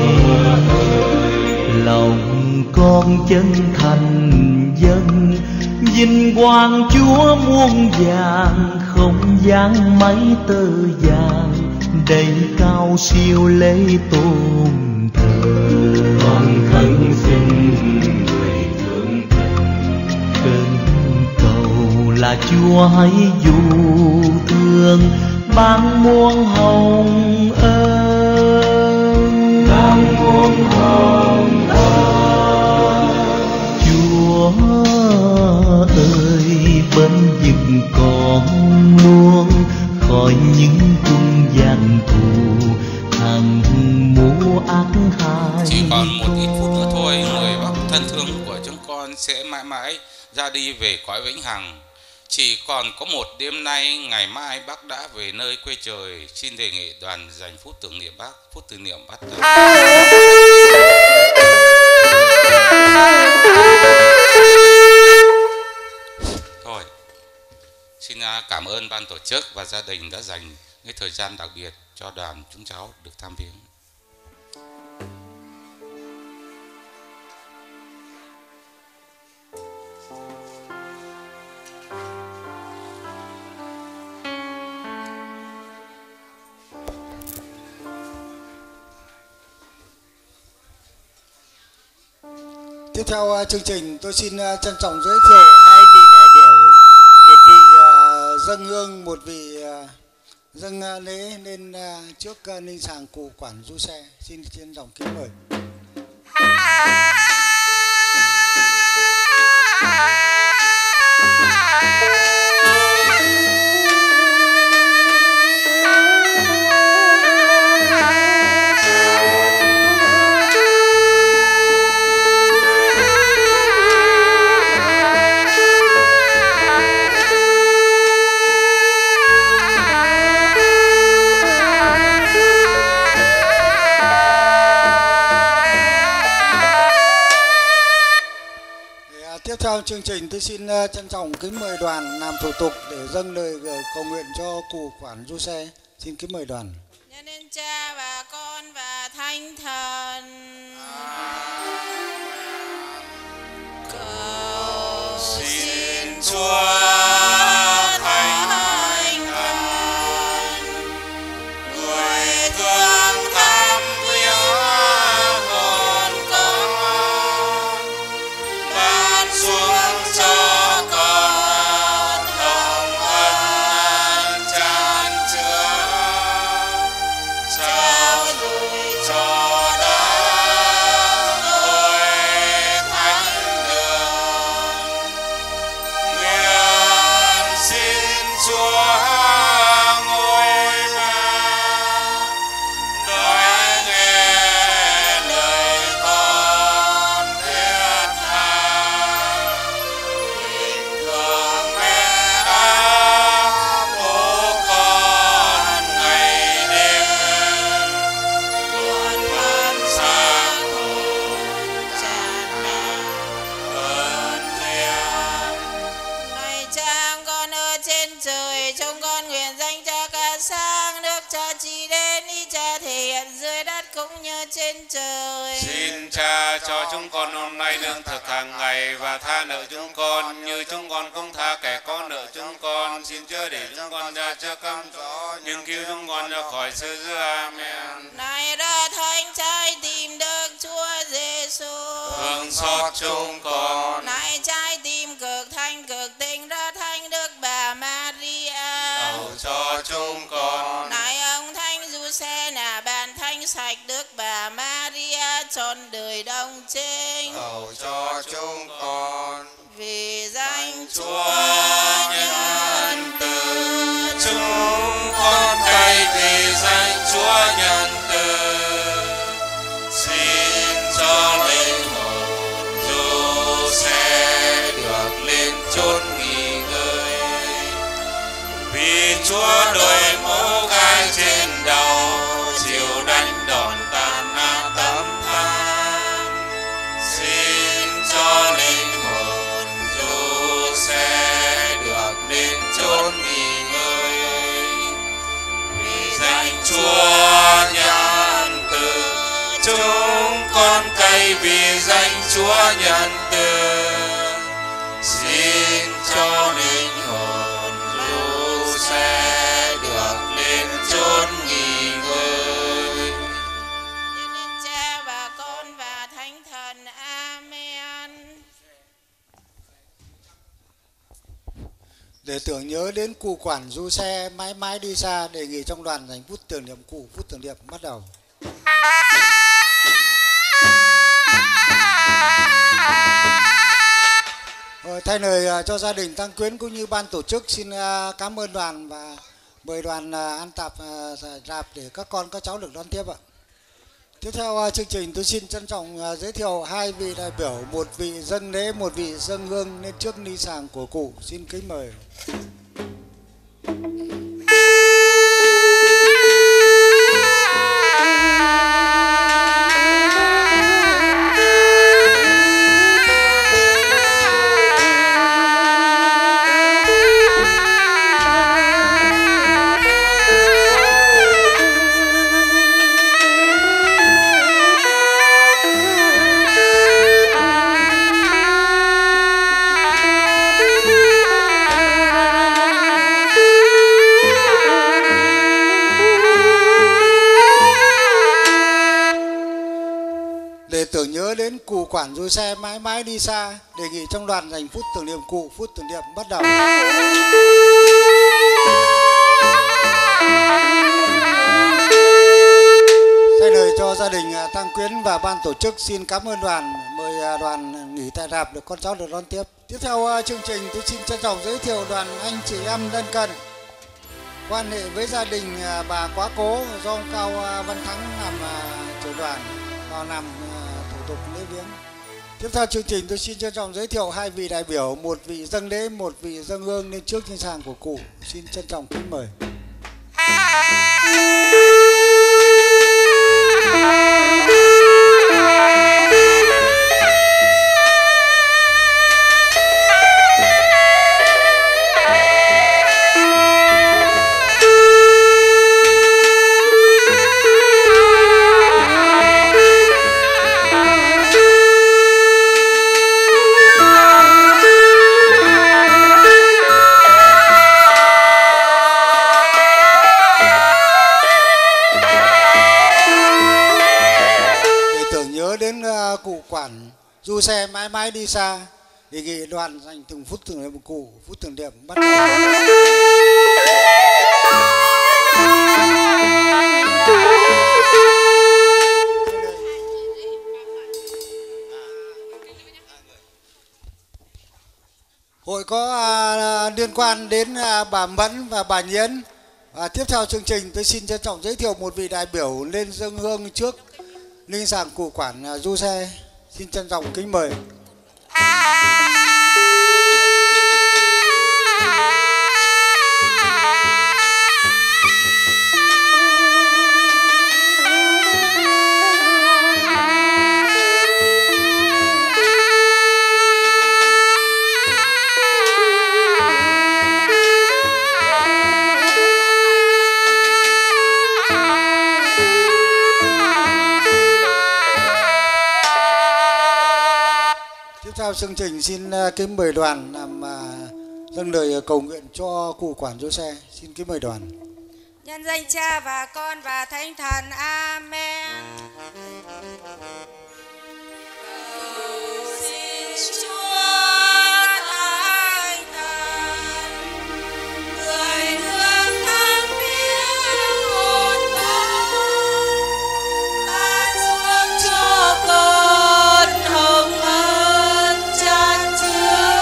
lòng con chân thành dân vinh quang Chúa muôn vàng, không gian mấy tơ vàng đầy cao siêu lễ tôn thờ. Con khấn xin người thương tình, cơn cầu là Chúa hãy dù thương, ban muôn hồng ơn, ban muôn hồng ơn. Ơi bên vực con luôn khỏi những cung gian thù hàng mũ ác hai. Chỉ còn một ít phút nữa thôi, người bác thân thương của chúng con sẽ mãi mãi ra đi về cõi vĩnh hằng. Chỉ còn có một đêm nay, ngày mai bác đã về nơi quê trời. Xin đề nghị đoàn dành phút tưởng niệm bác. Phút tưởng niệm bắt đầu. Thôi, xin cảm ơn ban tổ chức và gia đình đã dành cái thời gian đặc biệt cho đoàn chúng cháu được tham viếng. Tiếp theo chương trình tôi xin trân trọng giới thiệu hai vị đại biểu, một vị dâng hương, một vị dâng lễ lên trước ninh sàng cụ quản du xe. Xin trân trọng kính mời. Tiếp theo chương trình tôi xin trân trọng kính mời đoàn làm thủ tục để dâng lời cầu nguyện cho cụ quản du xe. Xin kính mời đoàn. Nhân danh Cha và Con và Thánh Thần. Cầu xin Chúa Thánh Thần, người thương thăm viếng hồn con, ban xuống cho con hồng ân Cha chỉ đến ý Cha thể hiện dưới đất cũng như trên trời. Xin Cha cho chúng con hôm nay lương thực hàng ngày và tha nợ chúng con như chúng con cũng tha kẻ có nợ chúng con. Xin chớ để chúng con ra trước cám dỗ nhưng cứu chúng con ra khỏi sự dữ. Amen. Này đã thánh trái tim Đức Chúa Giêsu, thương xót chúng con. này trái tim cực thanh cực tình ra thánh Đức Bà Maria, cầu cho chúng con. này ông thánh Giuse là bàn thánh sạch Đức Bà Maria trọn đời đồng trinh, cầu cho chúng con. vì danh Chúa nhân từ, chúng con cậy vì danh Chúa nhân từ. Xin cho linh hồn dù sẽ được lên chốn nghỉ ngơi, vì Chúa đội mũ gai trên đầu chịu đánh đòn tàn nát tấm than. Xin cho linh hồn dù sẽ được đến chốn nghỉ ngơi, vì danh Chúa nhân từ. Chúng con cậy vì danh Chúa nhân từ. Xin cho linh hồn dù sẽ được lên chốn nghỉ ngơi. nhân danh Cha và Con và Thánh Thần. Amen. Để tưởng nhớ đến cụ quản du xe mãi mãi đi xa, đề nghị trong đoàn dành phút tưởng niệm cụ. Phút tưởng niệm bắt đầu. Ờ, thay lời uh, cho gia đình Tăng Quyến cũng như ban tổ chức xin uh, cảm ơn đoàn và mời đoàn uh, ăn tạp uh, rạp để các con các cháu được đón tiếp ạ. Tiếp theo uh, chương trình tôi xin trân trọng uh, giới thiệu hai vị đại biểu, một vị dâng lễ, một vị dâng hương lên trước ni sàng của cụ. Xin kính mời. Tưởng nhớ đến cụ quản du xe mãi mãi đi xa, đề nghị trong đoàn dành phút tưởng niệm cụ. Phút tưởng niệm bắt đầu. Thay lời cho gia đình Tăng Quyến và ban tổ chức xin cảm ơn đoàn, mời đoàn nghỉ tại rạp để con cháu được đón tiếp. Tiếp theo chương trình tôi xin trân trọng giới thiệu đoàn anh chị em lân cận quan hệ với gia đình bà quá cố do ông Cao Văn Thắng làm trưởng đoàn vào làm thủ tục lễ viếng. Tiếp theo chương trình tôi xin trân trọng giới thiệu hai vị đại biểu, một vị dâng lễ, một vị dâng hương lên trước trên sàng của cụ. Xin trân trọng kính mời. Cụ quản du xe mãi mãi đi xa, đề nghị đoàn dành từng phút tưởng niệm cụ. Phút tưởng niệm bắt đầu. Hội có à, liên quan đến à, bà Mẫn và bà Nhiến. À, tiếp theo chương trình tôi xin trân trọng giới thiệu một vị đại biểu lên dâng hương trước linh sàng cụ quản uh, du xe. Xin trân trọng kính mời. chương trình xin kính mời đoàn làm dâng lời cầu nguyện cho cụ quản Giô xe. Xin kính mời đoàn. Nhân danh Cha và Con và Thánh Thần. Amen. Cầu xin Chúa Thánh Thần, người thương thắng biết hồn con, ban xuống cho con hồng ân chan chứa,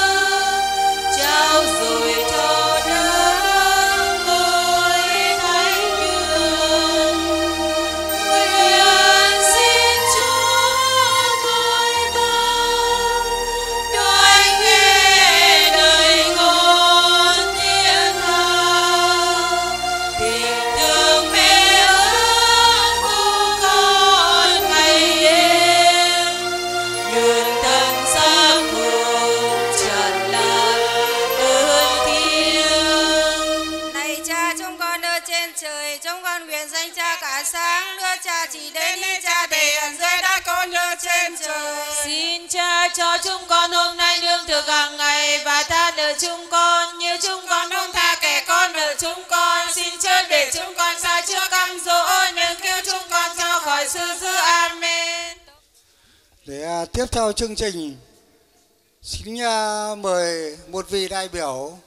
trao dồi cho đấng ngôi thánh đường. Nguyện xin Chúa ngồi ban, đói nghe đời ngôn thiên tha, tình thương mẹ ơn của con ngày đêm, nhường thân xác hồn trần lạc ơn thiêng. Này Cha chúng con ở trên trời, chúng con nguyện danh Cha cả sáng, đưa Cha chỉ đến ý Cha để ẩn dưới đất con ở trên trời. Xin Cha cho chúng con hôm nay lương thực hàng ngày, và tha nợ chúng con như chúng con không tha kẻ con nợ chúng con. Xin chớ để chúng con xa trước cám dỗ, nhưng cứu chúng con ra khỏi sự dữ. Amen. Để à, tiếp theo chương trình, xin à, mời một vị đại biểu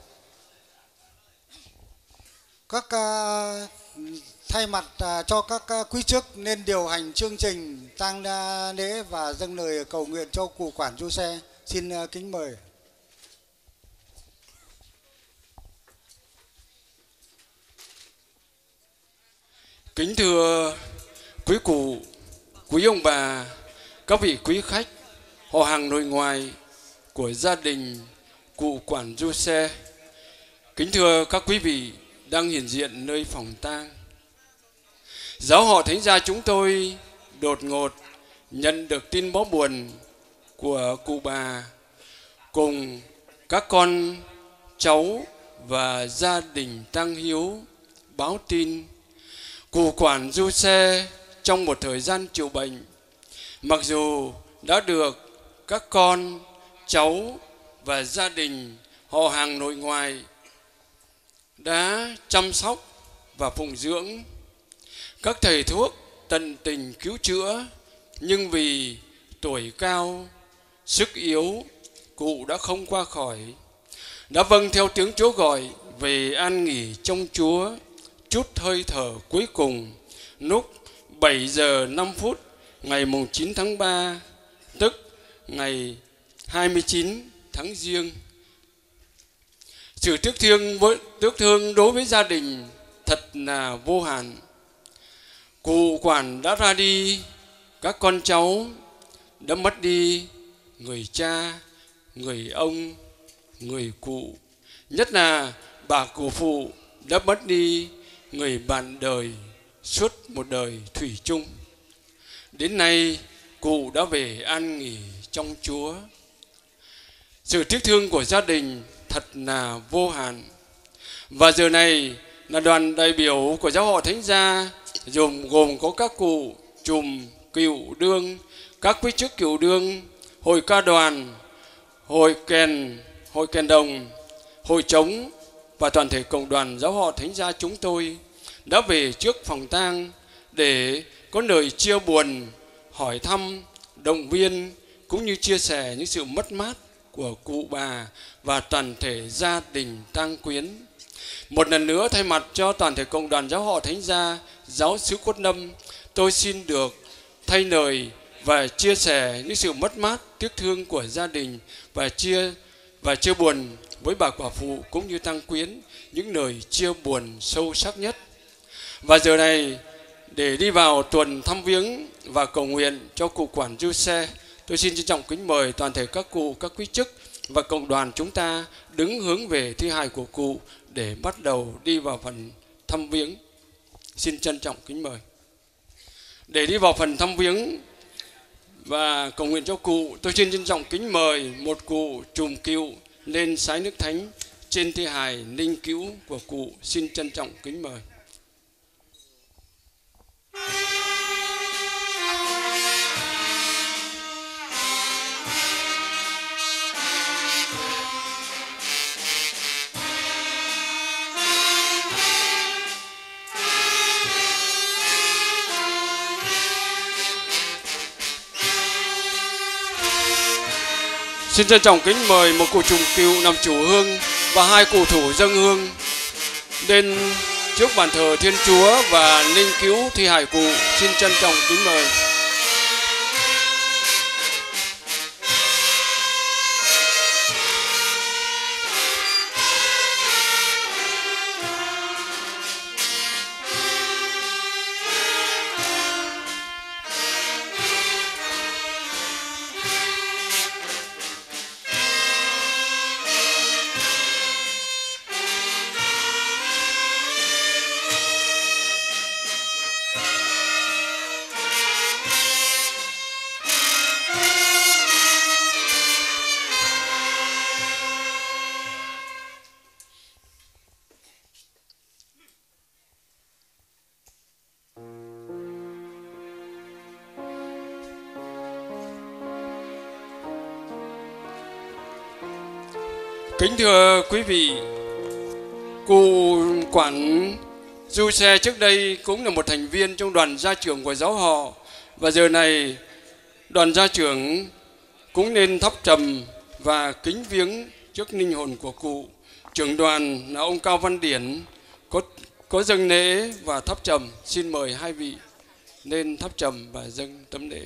các à, thay mặt à, cho các à, quý chức nên điều hành chương trình tang à, lễ và dâng lời cầu nguyện cho cụ quản Giô xe. Xin à, kính mời. Kính thưa quý cụ, quý ông bà, các vị quý khách, họ hàng nội ngoại của gia đình cụ quản Giô xe. Kính thưa các quý vị đang hiện diện nơi phòng tang. Giáo họ Thánh gia chúng tôi đột ngột nhận được tin báo buồn của cụ bà cùng các con cháu và gia đình Tăng Hiếu báo tin cụ quản Giô xe trong một thời gian chịu bệnh, mặc dù đã được các con cháu và gia đình họ hàng nội ngoại đã chăm sóc và phụng dưỡng, các thầy thuốc tận tình cứu chữa, nhưng vì tuổi cao, sức yếu, cụ đã không qua khỏi, đã vâng theo tiếng Chúa gọi về an nghỉ trong Chúa, chút hơi thở cuối cùng lúc bảy giờ năm phút ngày chín tháng ba, tức ngày hai mươi chín tháng Giêng. Sự tiếc thương với tiếc thương đối với gia đình thật là vô hạn. Cụ quản đã ra đi, các con cháu đã mất đi người cha, người ông, người cụ, nhất là bà cụ phụ đã mất đi người bạn đời suốt một đời thủy chung. Đến nay cụ đã về an nghỉ trong Chúa. Sự tiếc thương của gia đình thật là vô hạn. Và giờ này là đoàn đại biểu của giáo họ Thánh gia gồm gồm có các cụ trùm cựu đương, các quý chức cựu đương, hội ca đoàn, hội kèn, hội kèn đồng, hội trống và toàn thể cộng đoàn giáo họ Thánh gia chúng tôi đã về trước phòng tang để có lời chia buồn, hỏi thăm, động viên cũng như chia sẻ những sự mất mát của cụ bà và toàn thể gia đình tang quyến. Một lần nữa thay mặt cho toàn thể cộng đoàn giáo họ Thánh gia giáo xứ Cốt Lâm, tôi xin được thay lời và chia sẻ những sự mất mát, tiếc thương của gia đình và chia và chia buồn với bà quả phụ cũng như tang quyến, những lời chia buồn sâu sắc nhất. Và giờ này để đi vào tuần thăm viếng và cầu nguyện cho cụ quản Giô xe, tôi xin trân trọng kính mời toàn thể các cụ, các quý chức và cộng đoàn chúng ta đứng hướng về thi hài của cụ để bắt đầu đi vào phần thăm viếng. Xin trân trọng kính mời. Để đi vào phần thăm viếng và cầu nguyện cho cụ, tôi xin trân trọng kính mời một cụ trùm cựu lên sái nước thánh trên thi hài linh cữu của cụ. Xin trân trọng kính mời. Xin trân trọng kính mời một cụ trùng cựu làm chủ hương và hai cụ thủ dâng hương lên trước bàn thờ Thiên Chúa và linh cứu thi hài cụ. Xin trân trọng kính mời. Kính thưa quý vị, cụ quản du xe trước đây cũng là một thành viên trong đoàn gia trưởng của giáo họ, và giờ này đoàn gia trưởng cũng nên thắp trầm và kính viếng trước linh hồn của cụ. Trưởng đoàn là ông Cao Văn Điển có có dâng lễ và thắp trầm. Xin mời hai vị nên thắp trầm và dâng tấm lễ.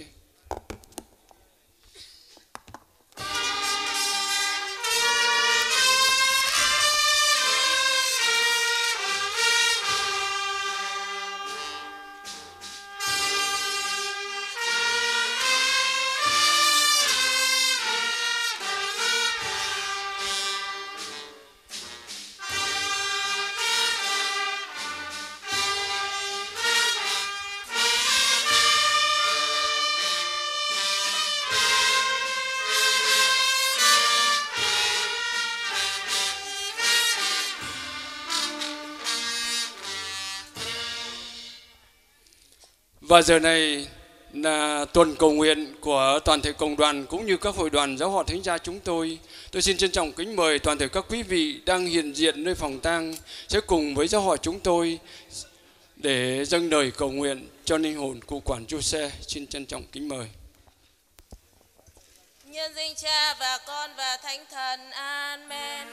Và giờ này là tuần cầu nguyện của toàn thể cộng đoàn cũng như các hội đoàn giáo họ thánh gia chúng tôi. Tôi xin trân trọng kính mời toàn thể các quý vị đang hiện diện nơi phòng tang sẽ cùng với giáo họ chúng tôi để dâng lời cầu nguyện cho linh hồn cụ quản du xe. Xin trân trọng kính mời. Nhân danh Cha và Con và Thánh Thần. Amen.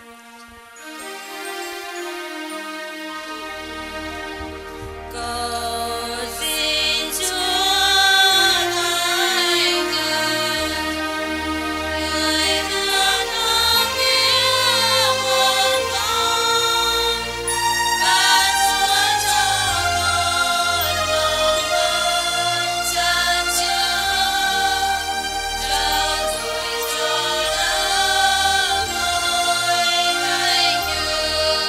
Cầu xin Chúa Thánh Thần, Người thương thương yêu hồn con, ban xuống cho con lòng ơn chân chứa, trao dồi cho đấng ngôi thánh hiền.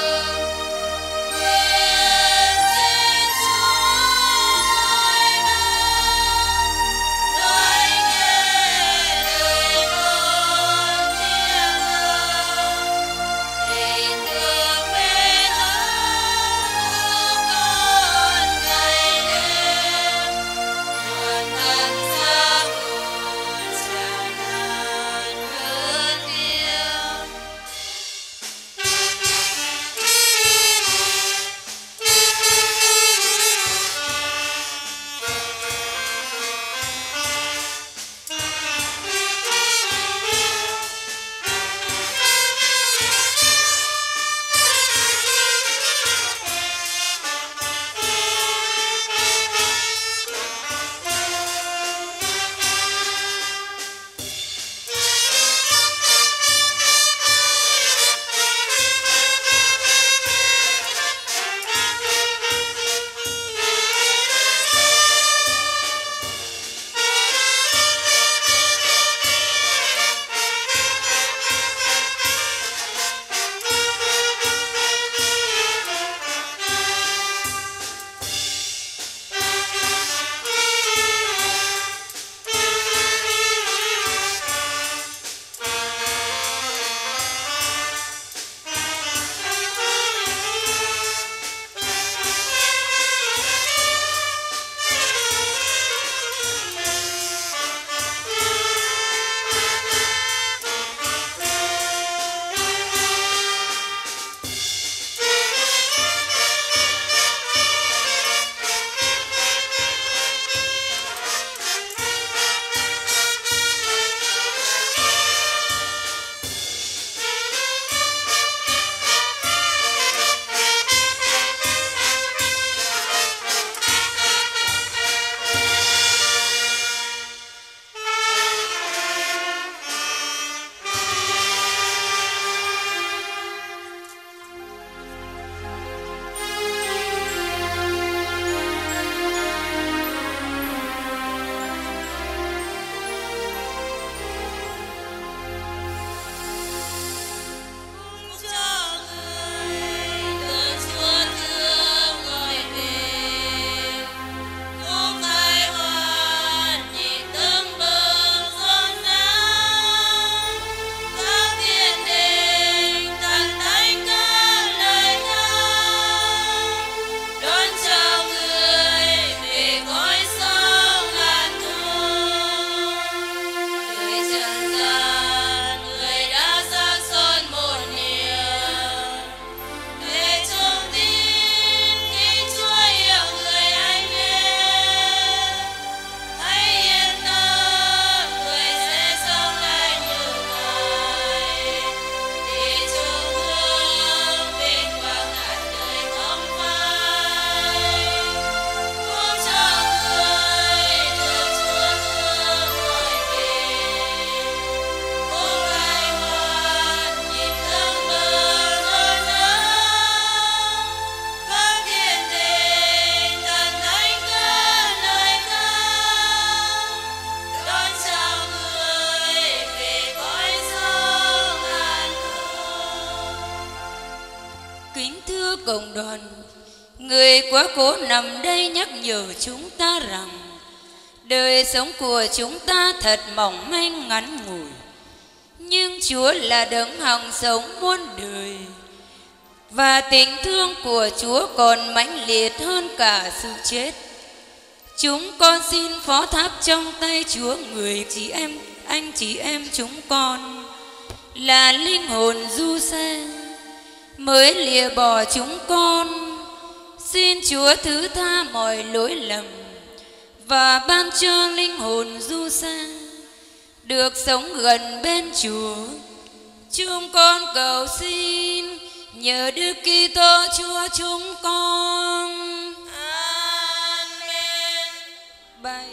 cộng đoàn, người quá cố nằm đây nhắc nhở chúng ta rằng đời sống của chúng ta thật mỏng manh ngắn ngủi, nhưng Chúa là đấng hằng sống muôn đời, và tình thương của Chúa còn mãnh liệt hơn cả sự chết. Chúng con xin phó thác trong tay Chúa người chị em, anh chị em chúng con là linh hồn du xe mới lìa bỏ chúng con. Xin Chúa thứ tha mọi lỗi lầm và ban cho linh hồn du xe được sống gần bên Chúa. Chúng con cầu xin nhờ Đức Kitô Chúa chúng con. Amen. Bài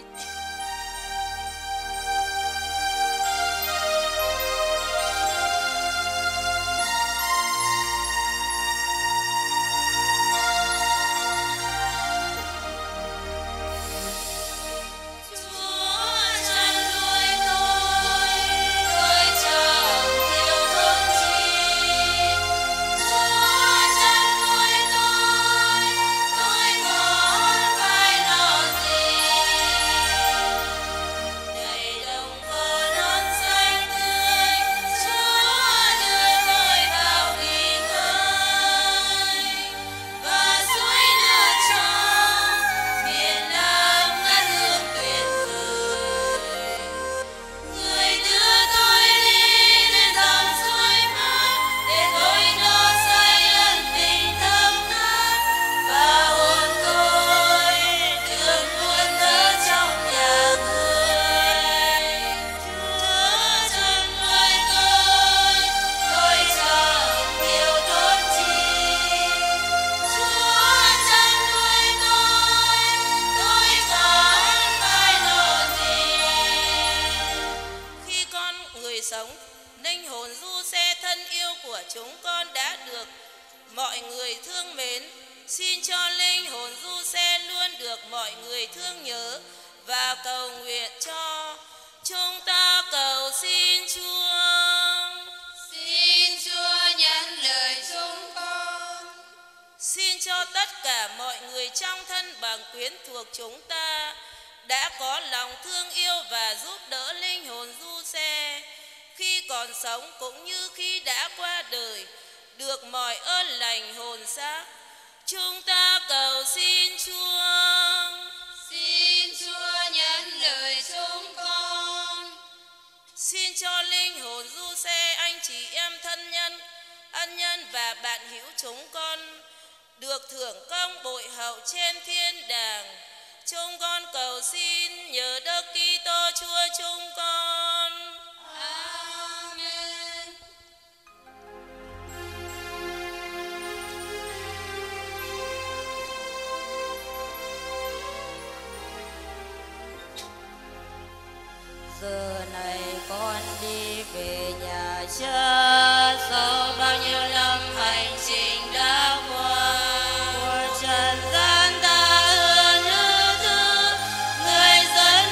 giờ này con đi về nhà cha, sau bao nhiêu năm hành trình đã qua. Của trần gian ta hơn ước thứ, người dẫn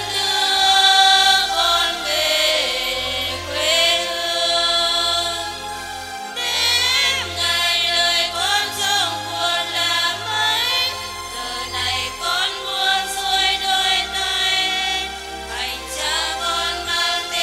đưa con về quê hương. Đêm ngày đời con trong buồn là mấy, giờ này con buồn xuôi đôi tay. Hành cha con mang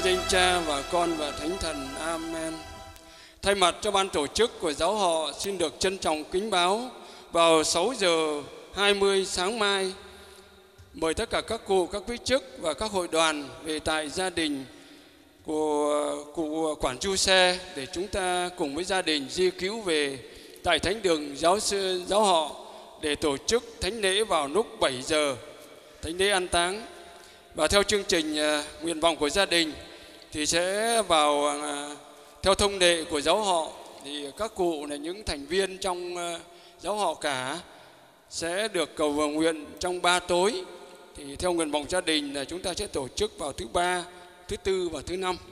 danh Cha và Con và Thánh Thần. Amen. Thay mặt cho ban tổ chức của giáo họ xin được trân trọng kính báo vào sáu giờ hai mươi sáng mai, mời tất cả các cụ, các quý chức và các hội đoàn về tại gia đình của cụ Quản Du Xe để chúng ta cùng với gia đình di cứu về tại thánh đường giáo sư giáo họ để tổ chức thánh lễ vào lúc bảy giờ, thánh lễ an táng. Và theo chương trình uh, nguyện vọng của gia đình thì sẽ vào uh, theo thông lệ của giáo họ thì các cụ là những thành viên trong uh, giáo họ cả sẽ được cầu nguyện trong ba tối. Thì theo nguyện vọng gia đình là chúng ta sẽ tổ chức vào thứ ba, thứ tư và thứ năm.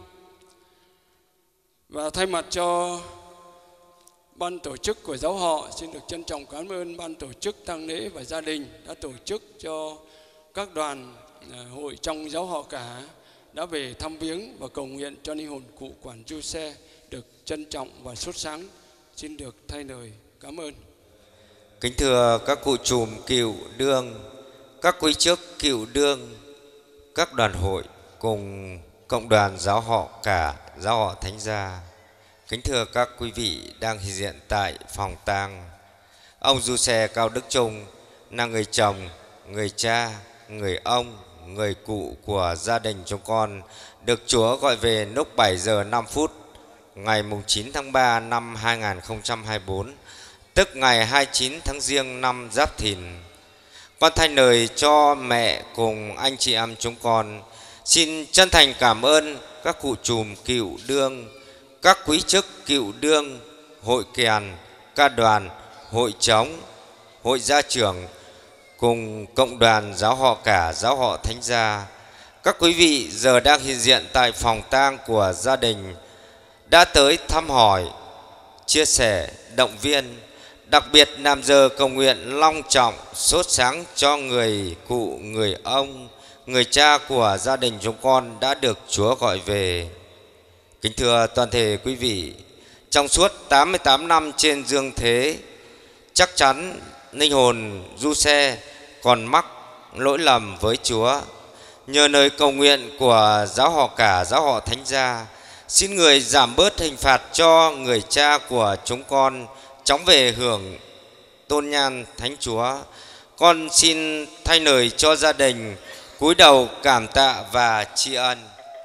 Và thay mặt cho ban tổ chức của giáo họ xin được trân trọng cảm ơn ban tổ chức tang lễ và gia đình đã tổ chức cho các đoàn hội trong giáo họ cả đã về thăm viếng và cầu nguyện cho linh hồn cụ Quản Du Xe được trân trọng và sốt sáng. Xin được thay lời cảm ơn. Kính thưa các cụ trùm cựu đương, các quý chức cựu đương, các đoàn hội cùng cộng đoàn giáo họ cả, giáo họ thánh gia. Kính thưa các quý vị đang hiện diện tại phòng tang. Ông Du Xe Cao Đức Trung là người chồng, người cha, người ông, người cụ của gia đình chúng con được Chúa gọi về lúc bảy giờ năm phút ngày chín tháng ba năm hai nghìn không trăm hai mươi bốn, tức ngày hai mươi chín tháng Giêng năm Giáp Thìn. Con thay lời cho mẹ cùng anh chị em chúng con xin chân thành cảm ơn các cụ trùm cựu đương, các quý chức cựu đương, hội kèn, ca đoàn, hội trống, hội gia trưởng cùng cộng đoàn giáo họ cả, giáo họ thánh gia. Các quý vị giờ đang hiện diện tại phòng tang của gia đình đã tới thăm hỏi, chia sẻ, động viên, đặc biệt làm giờ cầu nguyện long trọng sốt sáng cho người cụ, người ông, người cha của gia đình chúng con đã được Chúa gọi về. Kính thưa toàn thể quý vị, trong suốt tám mươi tám năm trên dương thế, chắc chắn linh hồn Du Xe còn mắc lỗi lầm với Chúa. Nhờ lời cầu nguyện của giáo họ cả, giáo họ thánh gia, xin người giảm bớt hình phạt cho người cha của chúng con chóng về hưởng tôn nhan Thánh Chúa. Con xin thay lời cho gia đình cúi đầu cảm tạ và tri ân.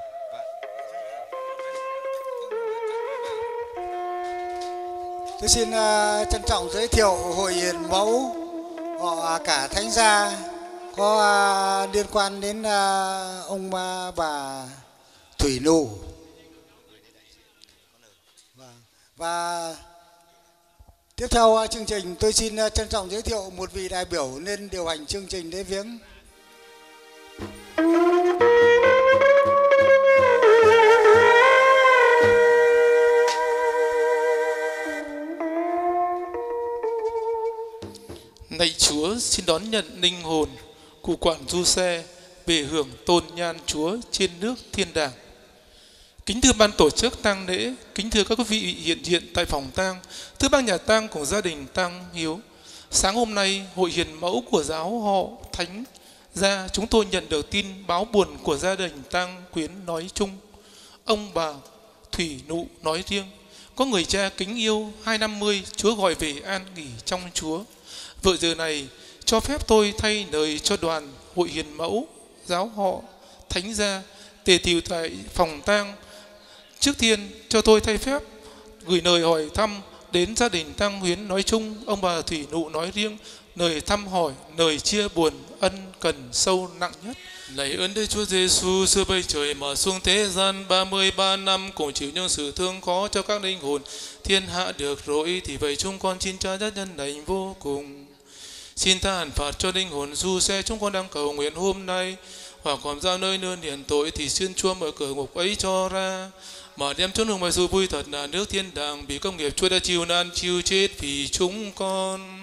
Tôi xin uh, trân trọng giới thiệu hội hiền mẫu họ cả thánh gia có uh, liên quan đến uh, ông uh, bà Thủy Nụ. Và, và tiếp theo uh, chương trình tôi xin uh, trân trọng giới thiệu một vị đại biểu lên điều hành chương trình lễ viếng. Lạy Chúa, xin đón nhận linh hồn cụ Quản Du Xe về hưởng tôn nhan Chúa trên nước thiên đàng. Kính thưa ban tổ chức tang lễ, kính thưa các quý vị hiện diện tại phòng tang, thưa ban nhà tang của gia đình Tăng Hiếu. Sáng hôm nay, hội hiền mẫu của giáo họ Thánh gia chúng tôi nhận được tin báo buồn của gia đình Tăng Quyến nói chung, ông bà Thủy Nụ nói riêng. Có người cha kính yêu hai năm mươi Chúa gọi về an nghỉ trong Chúa. Vợ giờ này cho phép tôi thay lời cho đoàn hội hiền mẫu giáo họ thánh gia tề tiệu tại phòng tang. Trước tiên cho tôi thay phép gửi lời hỏi thăm đến gia đình Tăng Huyến nói chung, ông bà Thủy Nụ nói riêng, lời thăm hỏi, lời chia buồn ân cần sâu nặng nhất. Lạy ơn Đức Chúa Giêsu xưa bây trời mở xuống thế gian ba mươi ba năm cùng chịu những sự thương khó cho các linh hồn thiên hạ được rồi, thì vậy chúng con xin Cha rất nhân lành vô cùng. Xin tha hẳn phạt cho linh hồn Du Xe chúng con đang cầu nguyện hôm nay, hoặc còn ra nơi nương điển tội thì xin Chúa mở cửa ngục ấy cho ra, mà đem chốn hưởng mọi sự vui thật là nước thiên đàng, vì công nghiệp Chúa đã chịu nan chịu chết vì chúng con.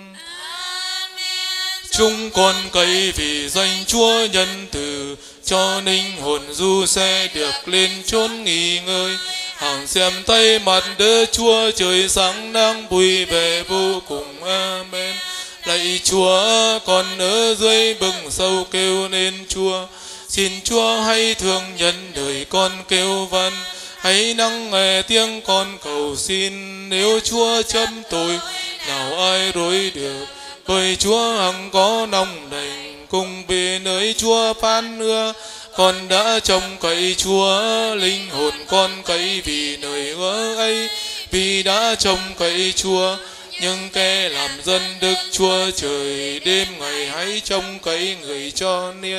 Chúng con cậy vì danh Chúa nhân từ, cho linh hồn Du Xe được lên chốn nghỉ ngơi, hàng xem tay mặt Đức Chúa trời sáng nắng vui vẻ vô cùng. Amen. Lạy Chúa, con ở dưới bừng sâu kêu nên Chúa, Xin Chúa hãy thương nhân đời con kêu van, hãy nắng nghe tiếng con cầu xin. Nếu Chúa chấm tôi, nào ai rối được, bởi Chúa hằng có nòng đành. Cùng về nơi Chúa phán ưa, con đã trông cậy Chúa. Linh hồn con cậy vì nơi hứa ấy, vì đã trông cậy Chúa. Nhưng kẻ làm dân Đức Chúa trời, đêm ngày hãy trông cậy người cho niên.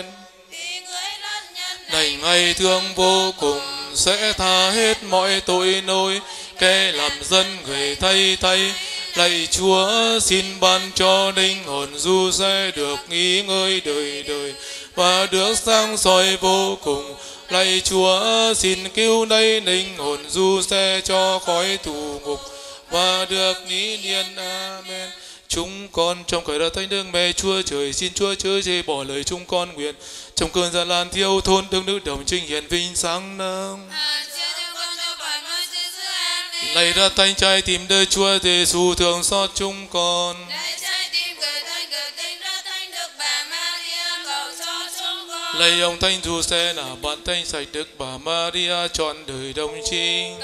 Này ngày thương vô cùng sẽ tha hết mọi tội lỗi, kẻ làm dân người thay thay. Lạy Chúa xin ban cho linh hồn du sẽ được nghỉ ngơi đời đời và được sáng soi vô cùng. Lạy Chúa xin cứu lấy linh hồn du sẽ cho khỏi tù ngục và được nghỉ niên. Amen. Chúng con trong cõi đất thánh đức mẹ Chúa trời, xin Chúa chớ chê bỏ lời chúng con nguyện. Trong cơn gian lan thiếu thốn đức nữ đồng trinh hiển vinh sáng nắng. Lạy ra tay trái tìm đời Chúa Giêsu thương xót chúng con. Lạy ông Thánh Giuse là bạn Thánh sạch Đức Bà Maria chọn đời đồng trinh.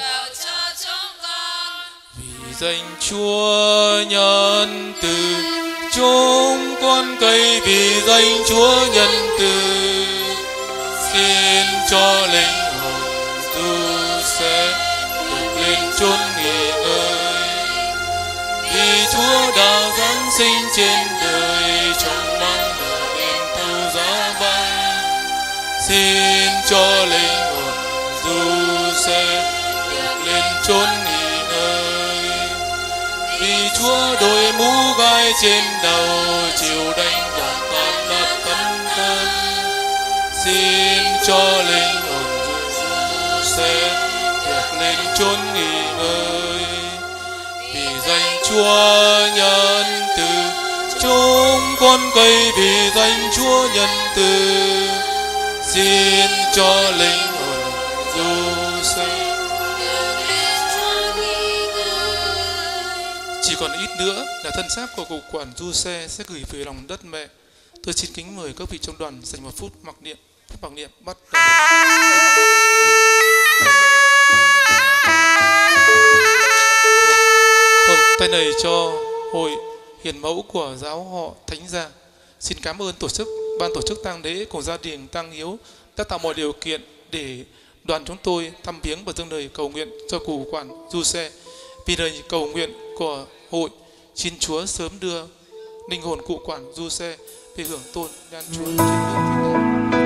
Vì danh Chúa nhân từ, chúng con cậy vì danh Chúa nhân từ. Xin cho linh hồn Giuse được lên chốn nghỉ ngơi, vì Chúa đã giáng sinh trên đời trong mang đời đền thâu giá băng. Xin cho linh hồn Giuse được lên chốn nghỉ ngơi, vì Chúa đội mũ gai trên đầu chiều đánh đàn tan nát tấn tân. Xin cho linh hồn Giuse được lên chốn nghỉ ngơi, vì danh Chúa nhân từ, chúng con cậy vì danh Chúa nhân từ. Xin cho linh hồn Giuse được lên chốn nghỉ ngơi. Chỉ còn ít nữa là thân xác của cụ quản Giuse sẽ gửi về lòng đất mẹ. Tôi xin kính mời các vị trong đoàn dành một phút mặc niệm. Phút mặc niệm bắt đầu. Thôi, tay này cho hội hiền mẫu của giáo họ Thánh Gia. Xin cảm ơn tổ chức, ban tổ chức tang lễ cùng gia đình tang hiếu đã tạo mọi điều kiện để đoàn chúng tôi thăm viếng và dâng lời cầu nguyện cho cụ quản Giuse. Vì lời cầu nguyện của hội, xin Chúa sớm đưa linh hồn cụ quản Giuse về hưởng tôn nhan Chúa trên nước thiên đàng.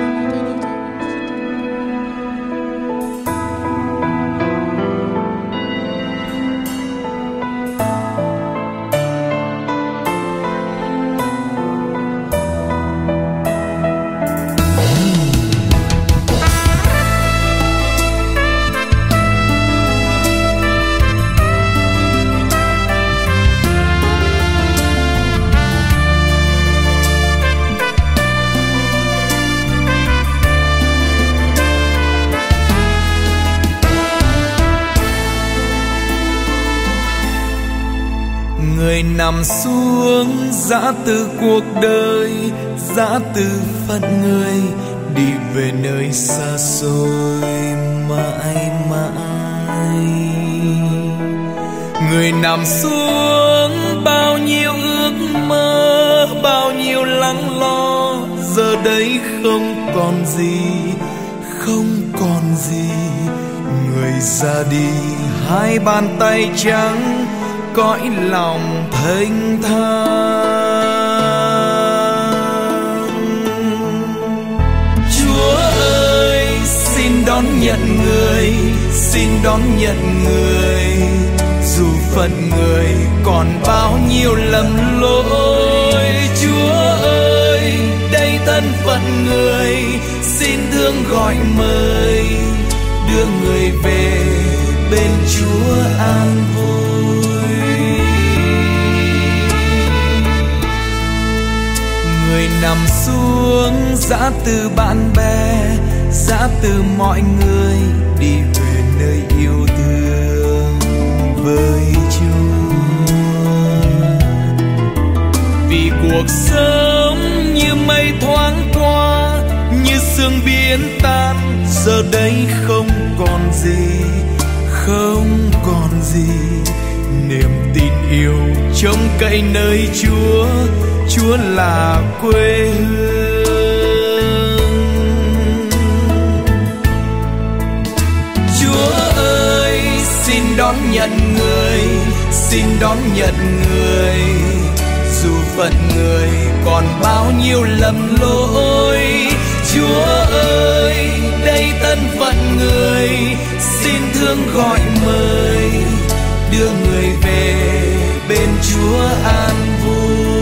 Người nằm xuống giã từ cuộc đời, giã từ phận người, đi về nơi xa xôi mãi mãi. Người nằm xuống bao nhiêu ước mơ, bao nhiêu lắng lo, giờ đây không còn gì, không còn gì. Người ra đi hai bàn tay trắng, cõi lòng thênh thang. Chúa ơi xin đón nhận người, xin đón nhận người, dù phận người còn bao nhiêu lầm lỗi. Chúa ơi đây thân phận người, xin thương gọi mời, đưa người về bên Chúa an vui. Người nằm xuống giã từ bạn bè, giã từ mọi người, đi về nơi yêu thương với Chúa. Vì cuộc sống như mây thoáng qua, như sương biến tan, giờ đây không còn gì, không còn gì. Niềm tin yêu trông cậy nơi Chúa, Chúa là quê hương. Chúa ơi, xin đón nhận người, xin đón nhận người. Dù phận người còn bao nhiêu lầm lỗi, Chúa ơi, đây thân phận người, xin thương gọi mời, đưa người về bên Chúa an vui.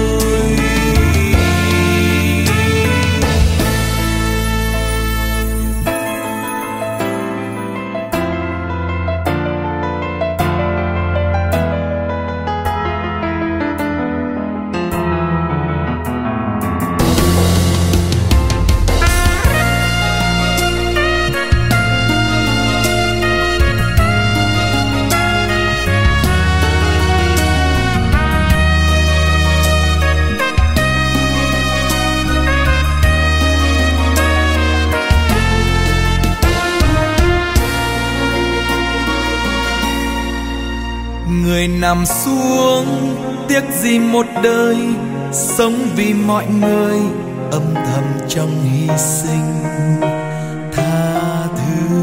Người nằm xuống tiếc gì một đời, sống vì mọi người âm thầm trong hy sinh tha thứ.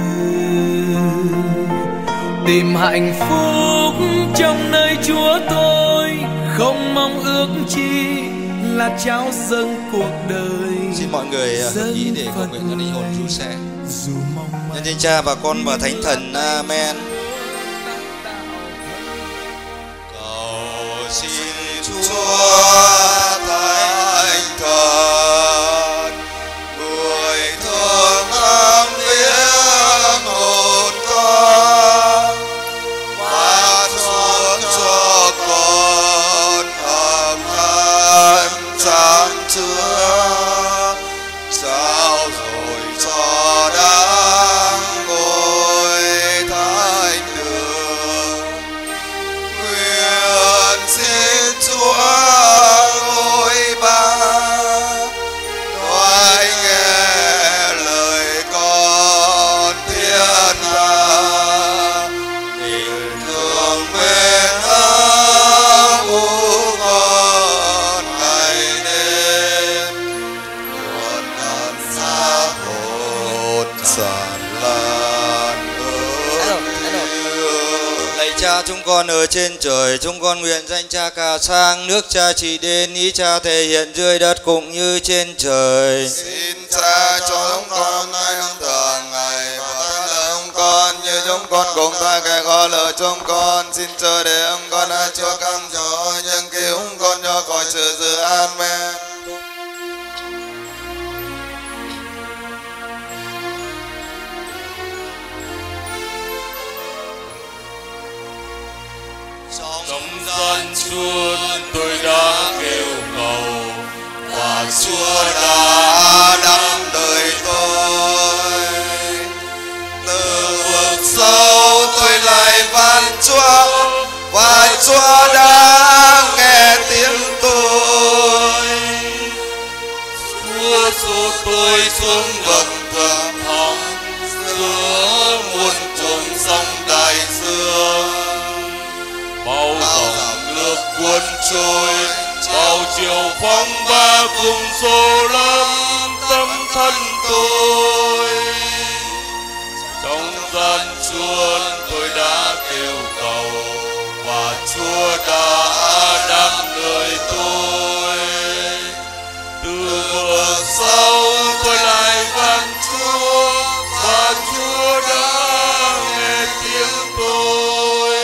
Tìm hạnh phúc trong nơi Chúa tôi, không mong ước chi là trao dâng cuộc đời. Xin mọi người hợp ý để cầu nguyện cho linh hồn Giuse. Nhân danh Cha và Con và Thánh Thần. Amen. Xin Chúa Thánh Thần người thương âm viếng hồn con và xuống cho con hầm hân trang chứa, sao rồi cho đáng ngồi thánh đường. Nguyện xin Chúa ngôi ba nói nghe lời con thiên tha, tình thương mến ấm con ngày đêm, luôn ơn xa hồn sàn lan ơn yêu. Lạy Cha chúng con ở trên trời, chúng con nguyện danh Cha ca sang, nước Cha chỉ đến, ý Cha thể hiện dưới đất cũng như trên trời. Xin Cha cho chúng con nay hôm thường ngày, và tha lỗi chúng con như chúng con cũng tha kẻ có lỗi chúng con. Xin chờ để ông con đã cho cam dỗ, nhưng cứu chúng con cho khỏi sự dữ. Amen. Trong gian chuôn tôi đã kêu cầu, và Chúa đã đắm đời tôi. Từ vực sâu tôi lại van Chúa, và Chúa đã nghe tiếng tôi. Chúa số tôi xuống vực thượng thẳm, giữa muôn trùng sông đại dương. Bao dòng nước cuốn trôi, bao chiều phong ba cùng số lắm tâm thân tôi. Trong gian chuôn tôi đã kêu cầu, và Chúa đã đáp lời tôi. Từ vực sâu tôi lại van Chúa, và Chúa đã nghe tiếng tôi.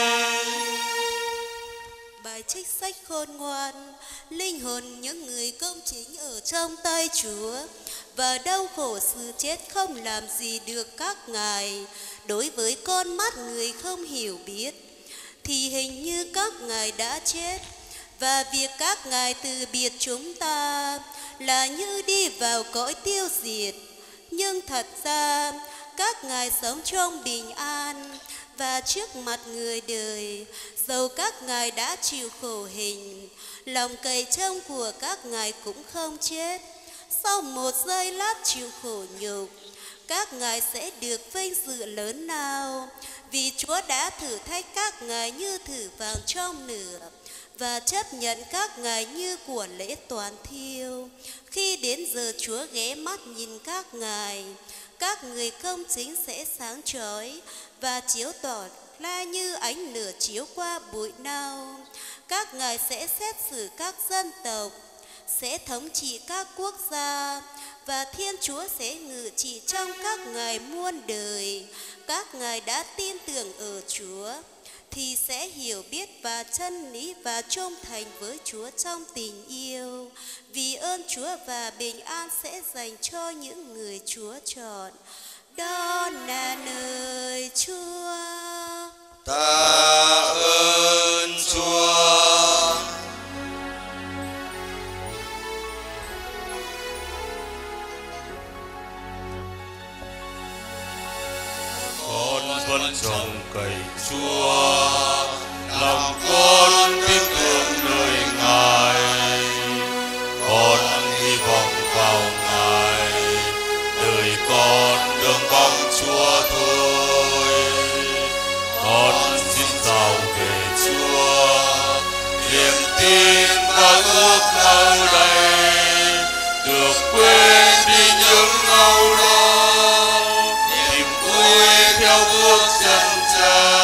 Bài trích sách khôn ngoan. Linh hồn những người công chính ở trong tay Chúa, và đau khổ sự chết không làm gì được các ngài. Đối với con mắt người không hiểu biết, thì hình như các ngài đã chết, và việc các ngài từ biệt chúng ta là như đi vào cõi tiêu diệt. Nhưng thật ra các ngài sống trong bình an, và trước mặt người đời, dầu các ngài đã chịu khổ hình, lòng cậy trông của các ngài cũng không chết. sau một giây lát chịu khổ nhục, các ngài sẽ được vinh dự lớn lao, vì Chúa đã thử thách các ngài như thử vàng trong lửa và chấp nhận các ngài như của lễ toàn thiêu. Khi đến giờ Chúa ghé mắt nhìn các ngài, các người công chính sẽ sáng chói và chiếu tỏ ra như ánh lửa chiếu qua bụi nau. Các ngài sẽ xét xử các dân tộc, sẽ thống trị các quốc gia, và Thiên Chúa sẽ ngự trị trong các ngài muôn đời. Các ngài đã tin tưởng ở Chúa thì sẽ hiểu biết và chân lý và trung thành với Chúa trong tình yêu. Vì ơn Chúa và bình an sẽ dành cho những người Chúa chọn. Đó là lời Chúa. Ta ơn Chúa. Con vẫn trông cậy Chúa, lòng con tin tưởng nơi Ngài, con hy vọng vào Ngài, đời con đường vắng Chúa thôi. Con xin giàu về Chúa, niềm tin và ước nơi đây, được quên đi những âu lo, niềm vui theo bước chân Cha.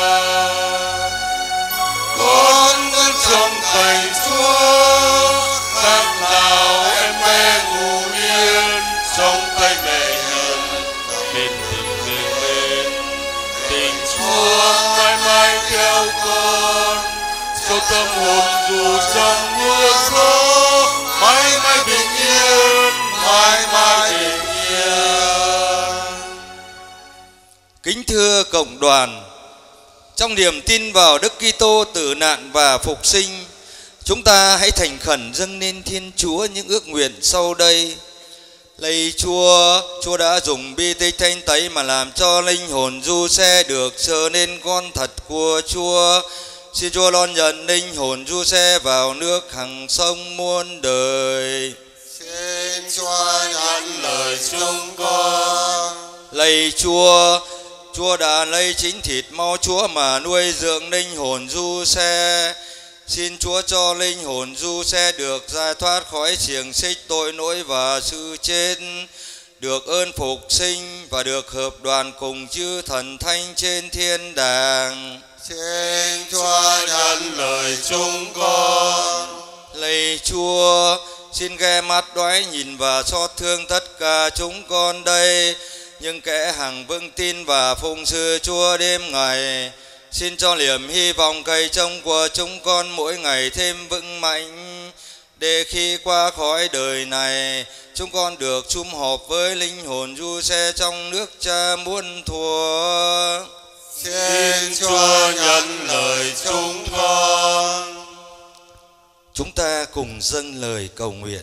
Con vẫn trông cậy Chúa, khác nào em bé ngủ yên trong tay mẹ hiền, bên tình người bên. Tình Chúa mãi mãi theo con, cho tâm hồn dù trong mưa gió, mãi mãi bình yên, mãi mãi bình yên. Kính thưa cộng đoàn, trong niềm tin vào Đức Kitô tử nạn và phục sinh, chúng ta hãy thành khẩn dâng lên Thiên Chúa những ước nguyện sau đây. Lạy Chúa, Chúa đã dùng bi tích thánh tẩy mà làm cho linh hồn Giuse được trở nên con thật của Chúa. Xin Chúa đón nhận linh hồn Giuse vào nước hằng sống muôn đời. Xin Chúa nhận lời chúng con. Lạy Chúa, Chúa đã lấy chính thịt máu Chúa mà nuôi dưỡng linh hồn Giuse. Xin Chúa cho linh hồn Giuse được giải thoát khỏi xiềng xích tội lỗi và sự chết, được ơn phục sinh và được hợp đoàn cùng chư thần thánh trên thiên đàng. Xin Chúa nhận lời chúng con. Lạy Chúa, xin ghé mắt đoái nhìn và xót thương tất cả chúng con đây, những kẻ hằng vững tin và phụng sự Chúa đêm ngày. Xin cho niềm hy vọng cậy trông của chúng con mỗi ngày thêm vững mạnh, để khi qua khỏi đời này, chúng con được sum họp với linh hồn Giuse trong nước Cha muôn thuở. Xin Chúa nhận lời chúng con. Chúng ta cùng dâng lời cầu nguyện.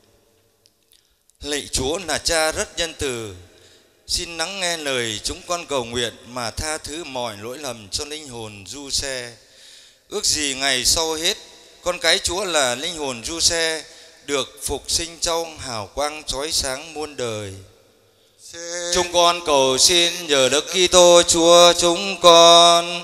Lạy Chúa là Cha rất nhân từ, xin lắng nghe lời chúng con cầu nguyện mà tha thứ mọi lỗi lầm cho linh hồn Giuse. Ước gì ngày sau hết, con cái Chúa là linh hồn Giuse được phục sinh trong hào quang chói sáng muôn đời. Xin chúng con cầu xin nhờ Đức Kitô Chúa chúng con.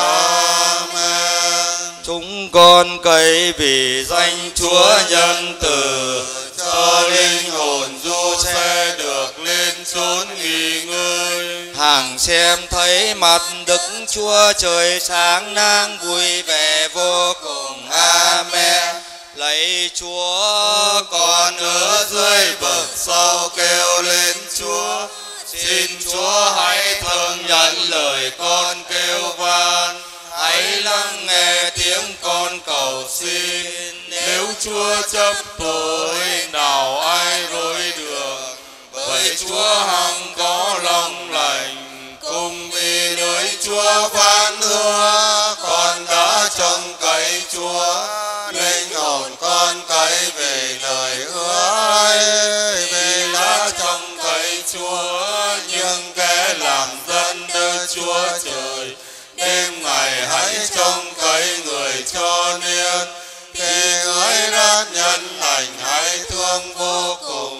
Amen. Chúng con cậy vì danh Chúa nhân từ, cho linh hồn Giuse được lên chốn nghỉ ngơi. Hằng xem thấy mặt Đức Chúa Trời sáng nang vui vẻ vô cùng. Amen. Lạy Chúa, con ở dưới vực sâu kêu lên Chúa, xin Chúa hãy thương nhận lời con kêu van, hãy lắng nghe tiếng con cầu xin. Nếu Chúa chấp tội, nào ai rối đường, bởi Chúa hằng có lòng lành, cùng vì nơi Chúa phán hứa, con đã trông cậy Chúa. Linh hồn con cậy về lời hứa ấy, vì đã trông cậy Chúa. Nhưng kẻ làm dân Đức Chúa Trời, đêm ngày hãy trông cậy người cho nên, thì người rất nhân lành hãy thương vô cùng.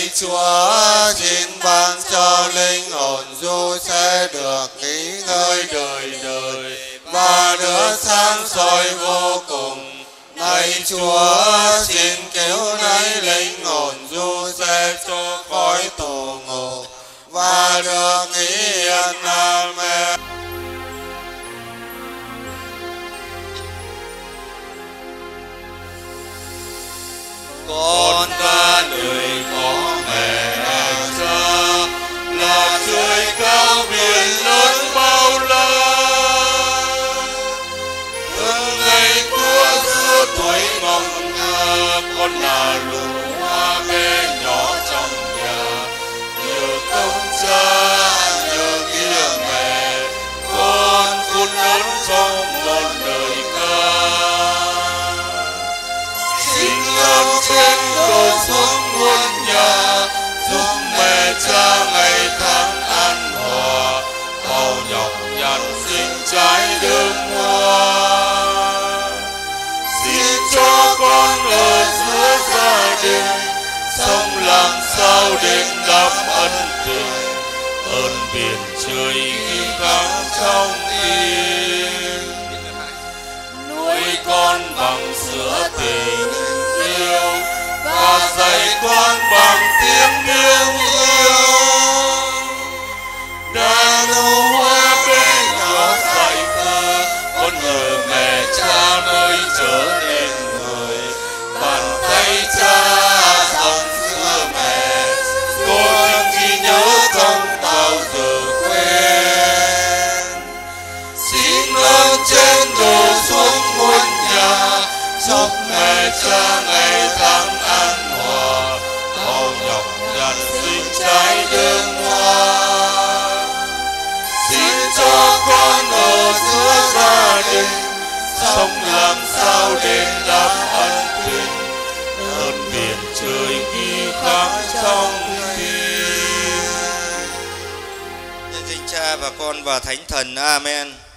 Lạy Chúa, xin ban cho linh hồn Du Xe được nghỉ ngơi đời đời và được sáng soi vô cùng. Lạy Chúa, xin cứu lấy linh hồn Du Xe cho khỏi tù ngục và được nghỉ yên. Amen. Con ta đời có mẹ cha là trời cao biển lớn bao la. Từng ngày qua giữa tuổi mộng ngà, con là lũ hoa bé nhỏ trong nhà. Nhờ công cha, nhờ nghĩa mẹ, con khôn lớn trong một lời ca. Xin ơn trên đổ xuống muôn nhà, giúp mẹ cha ngày tháng an hòa, bao nhọc nhằn sinh trái đường hoa. Xin cho con ở giữa gia đình, sống làm sao đền đáp ân tình, ơn biển trời ghi gắng trong tim. Nuôi con bằng sữa tình yêu và dạy con bằng tiếng yêu yêu. Đã lâu hoa bé nhỏ dạy thơ, con nhờ mẹ cha nơi trở nên người. Bàn tay cha dòng sữa mẹ, con chỉ nhớ không bao giờ quên. Xin ơn trên đổ xuống muôn nhà, giúp mẹ cha ngày tháng an hòa, bao nhọc nhằn sinh trái đường hoa. Xin cho con ở giữa gia đình, sống làm sao đền đáp ân tình, ơn biển trời ghi khắc trong tim. Nhân danh Cha và Con và Thánh Thần. Amen.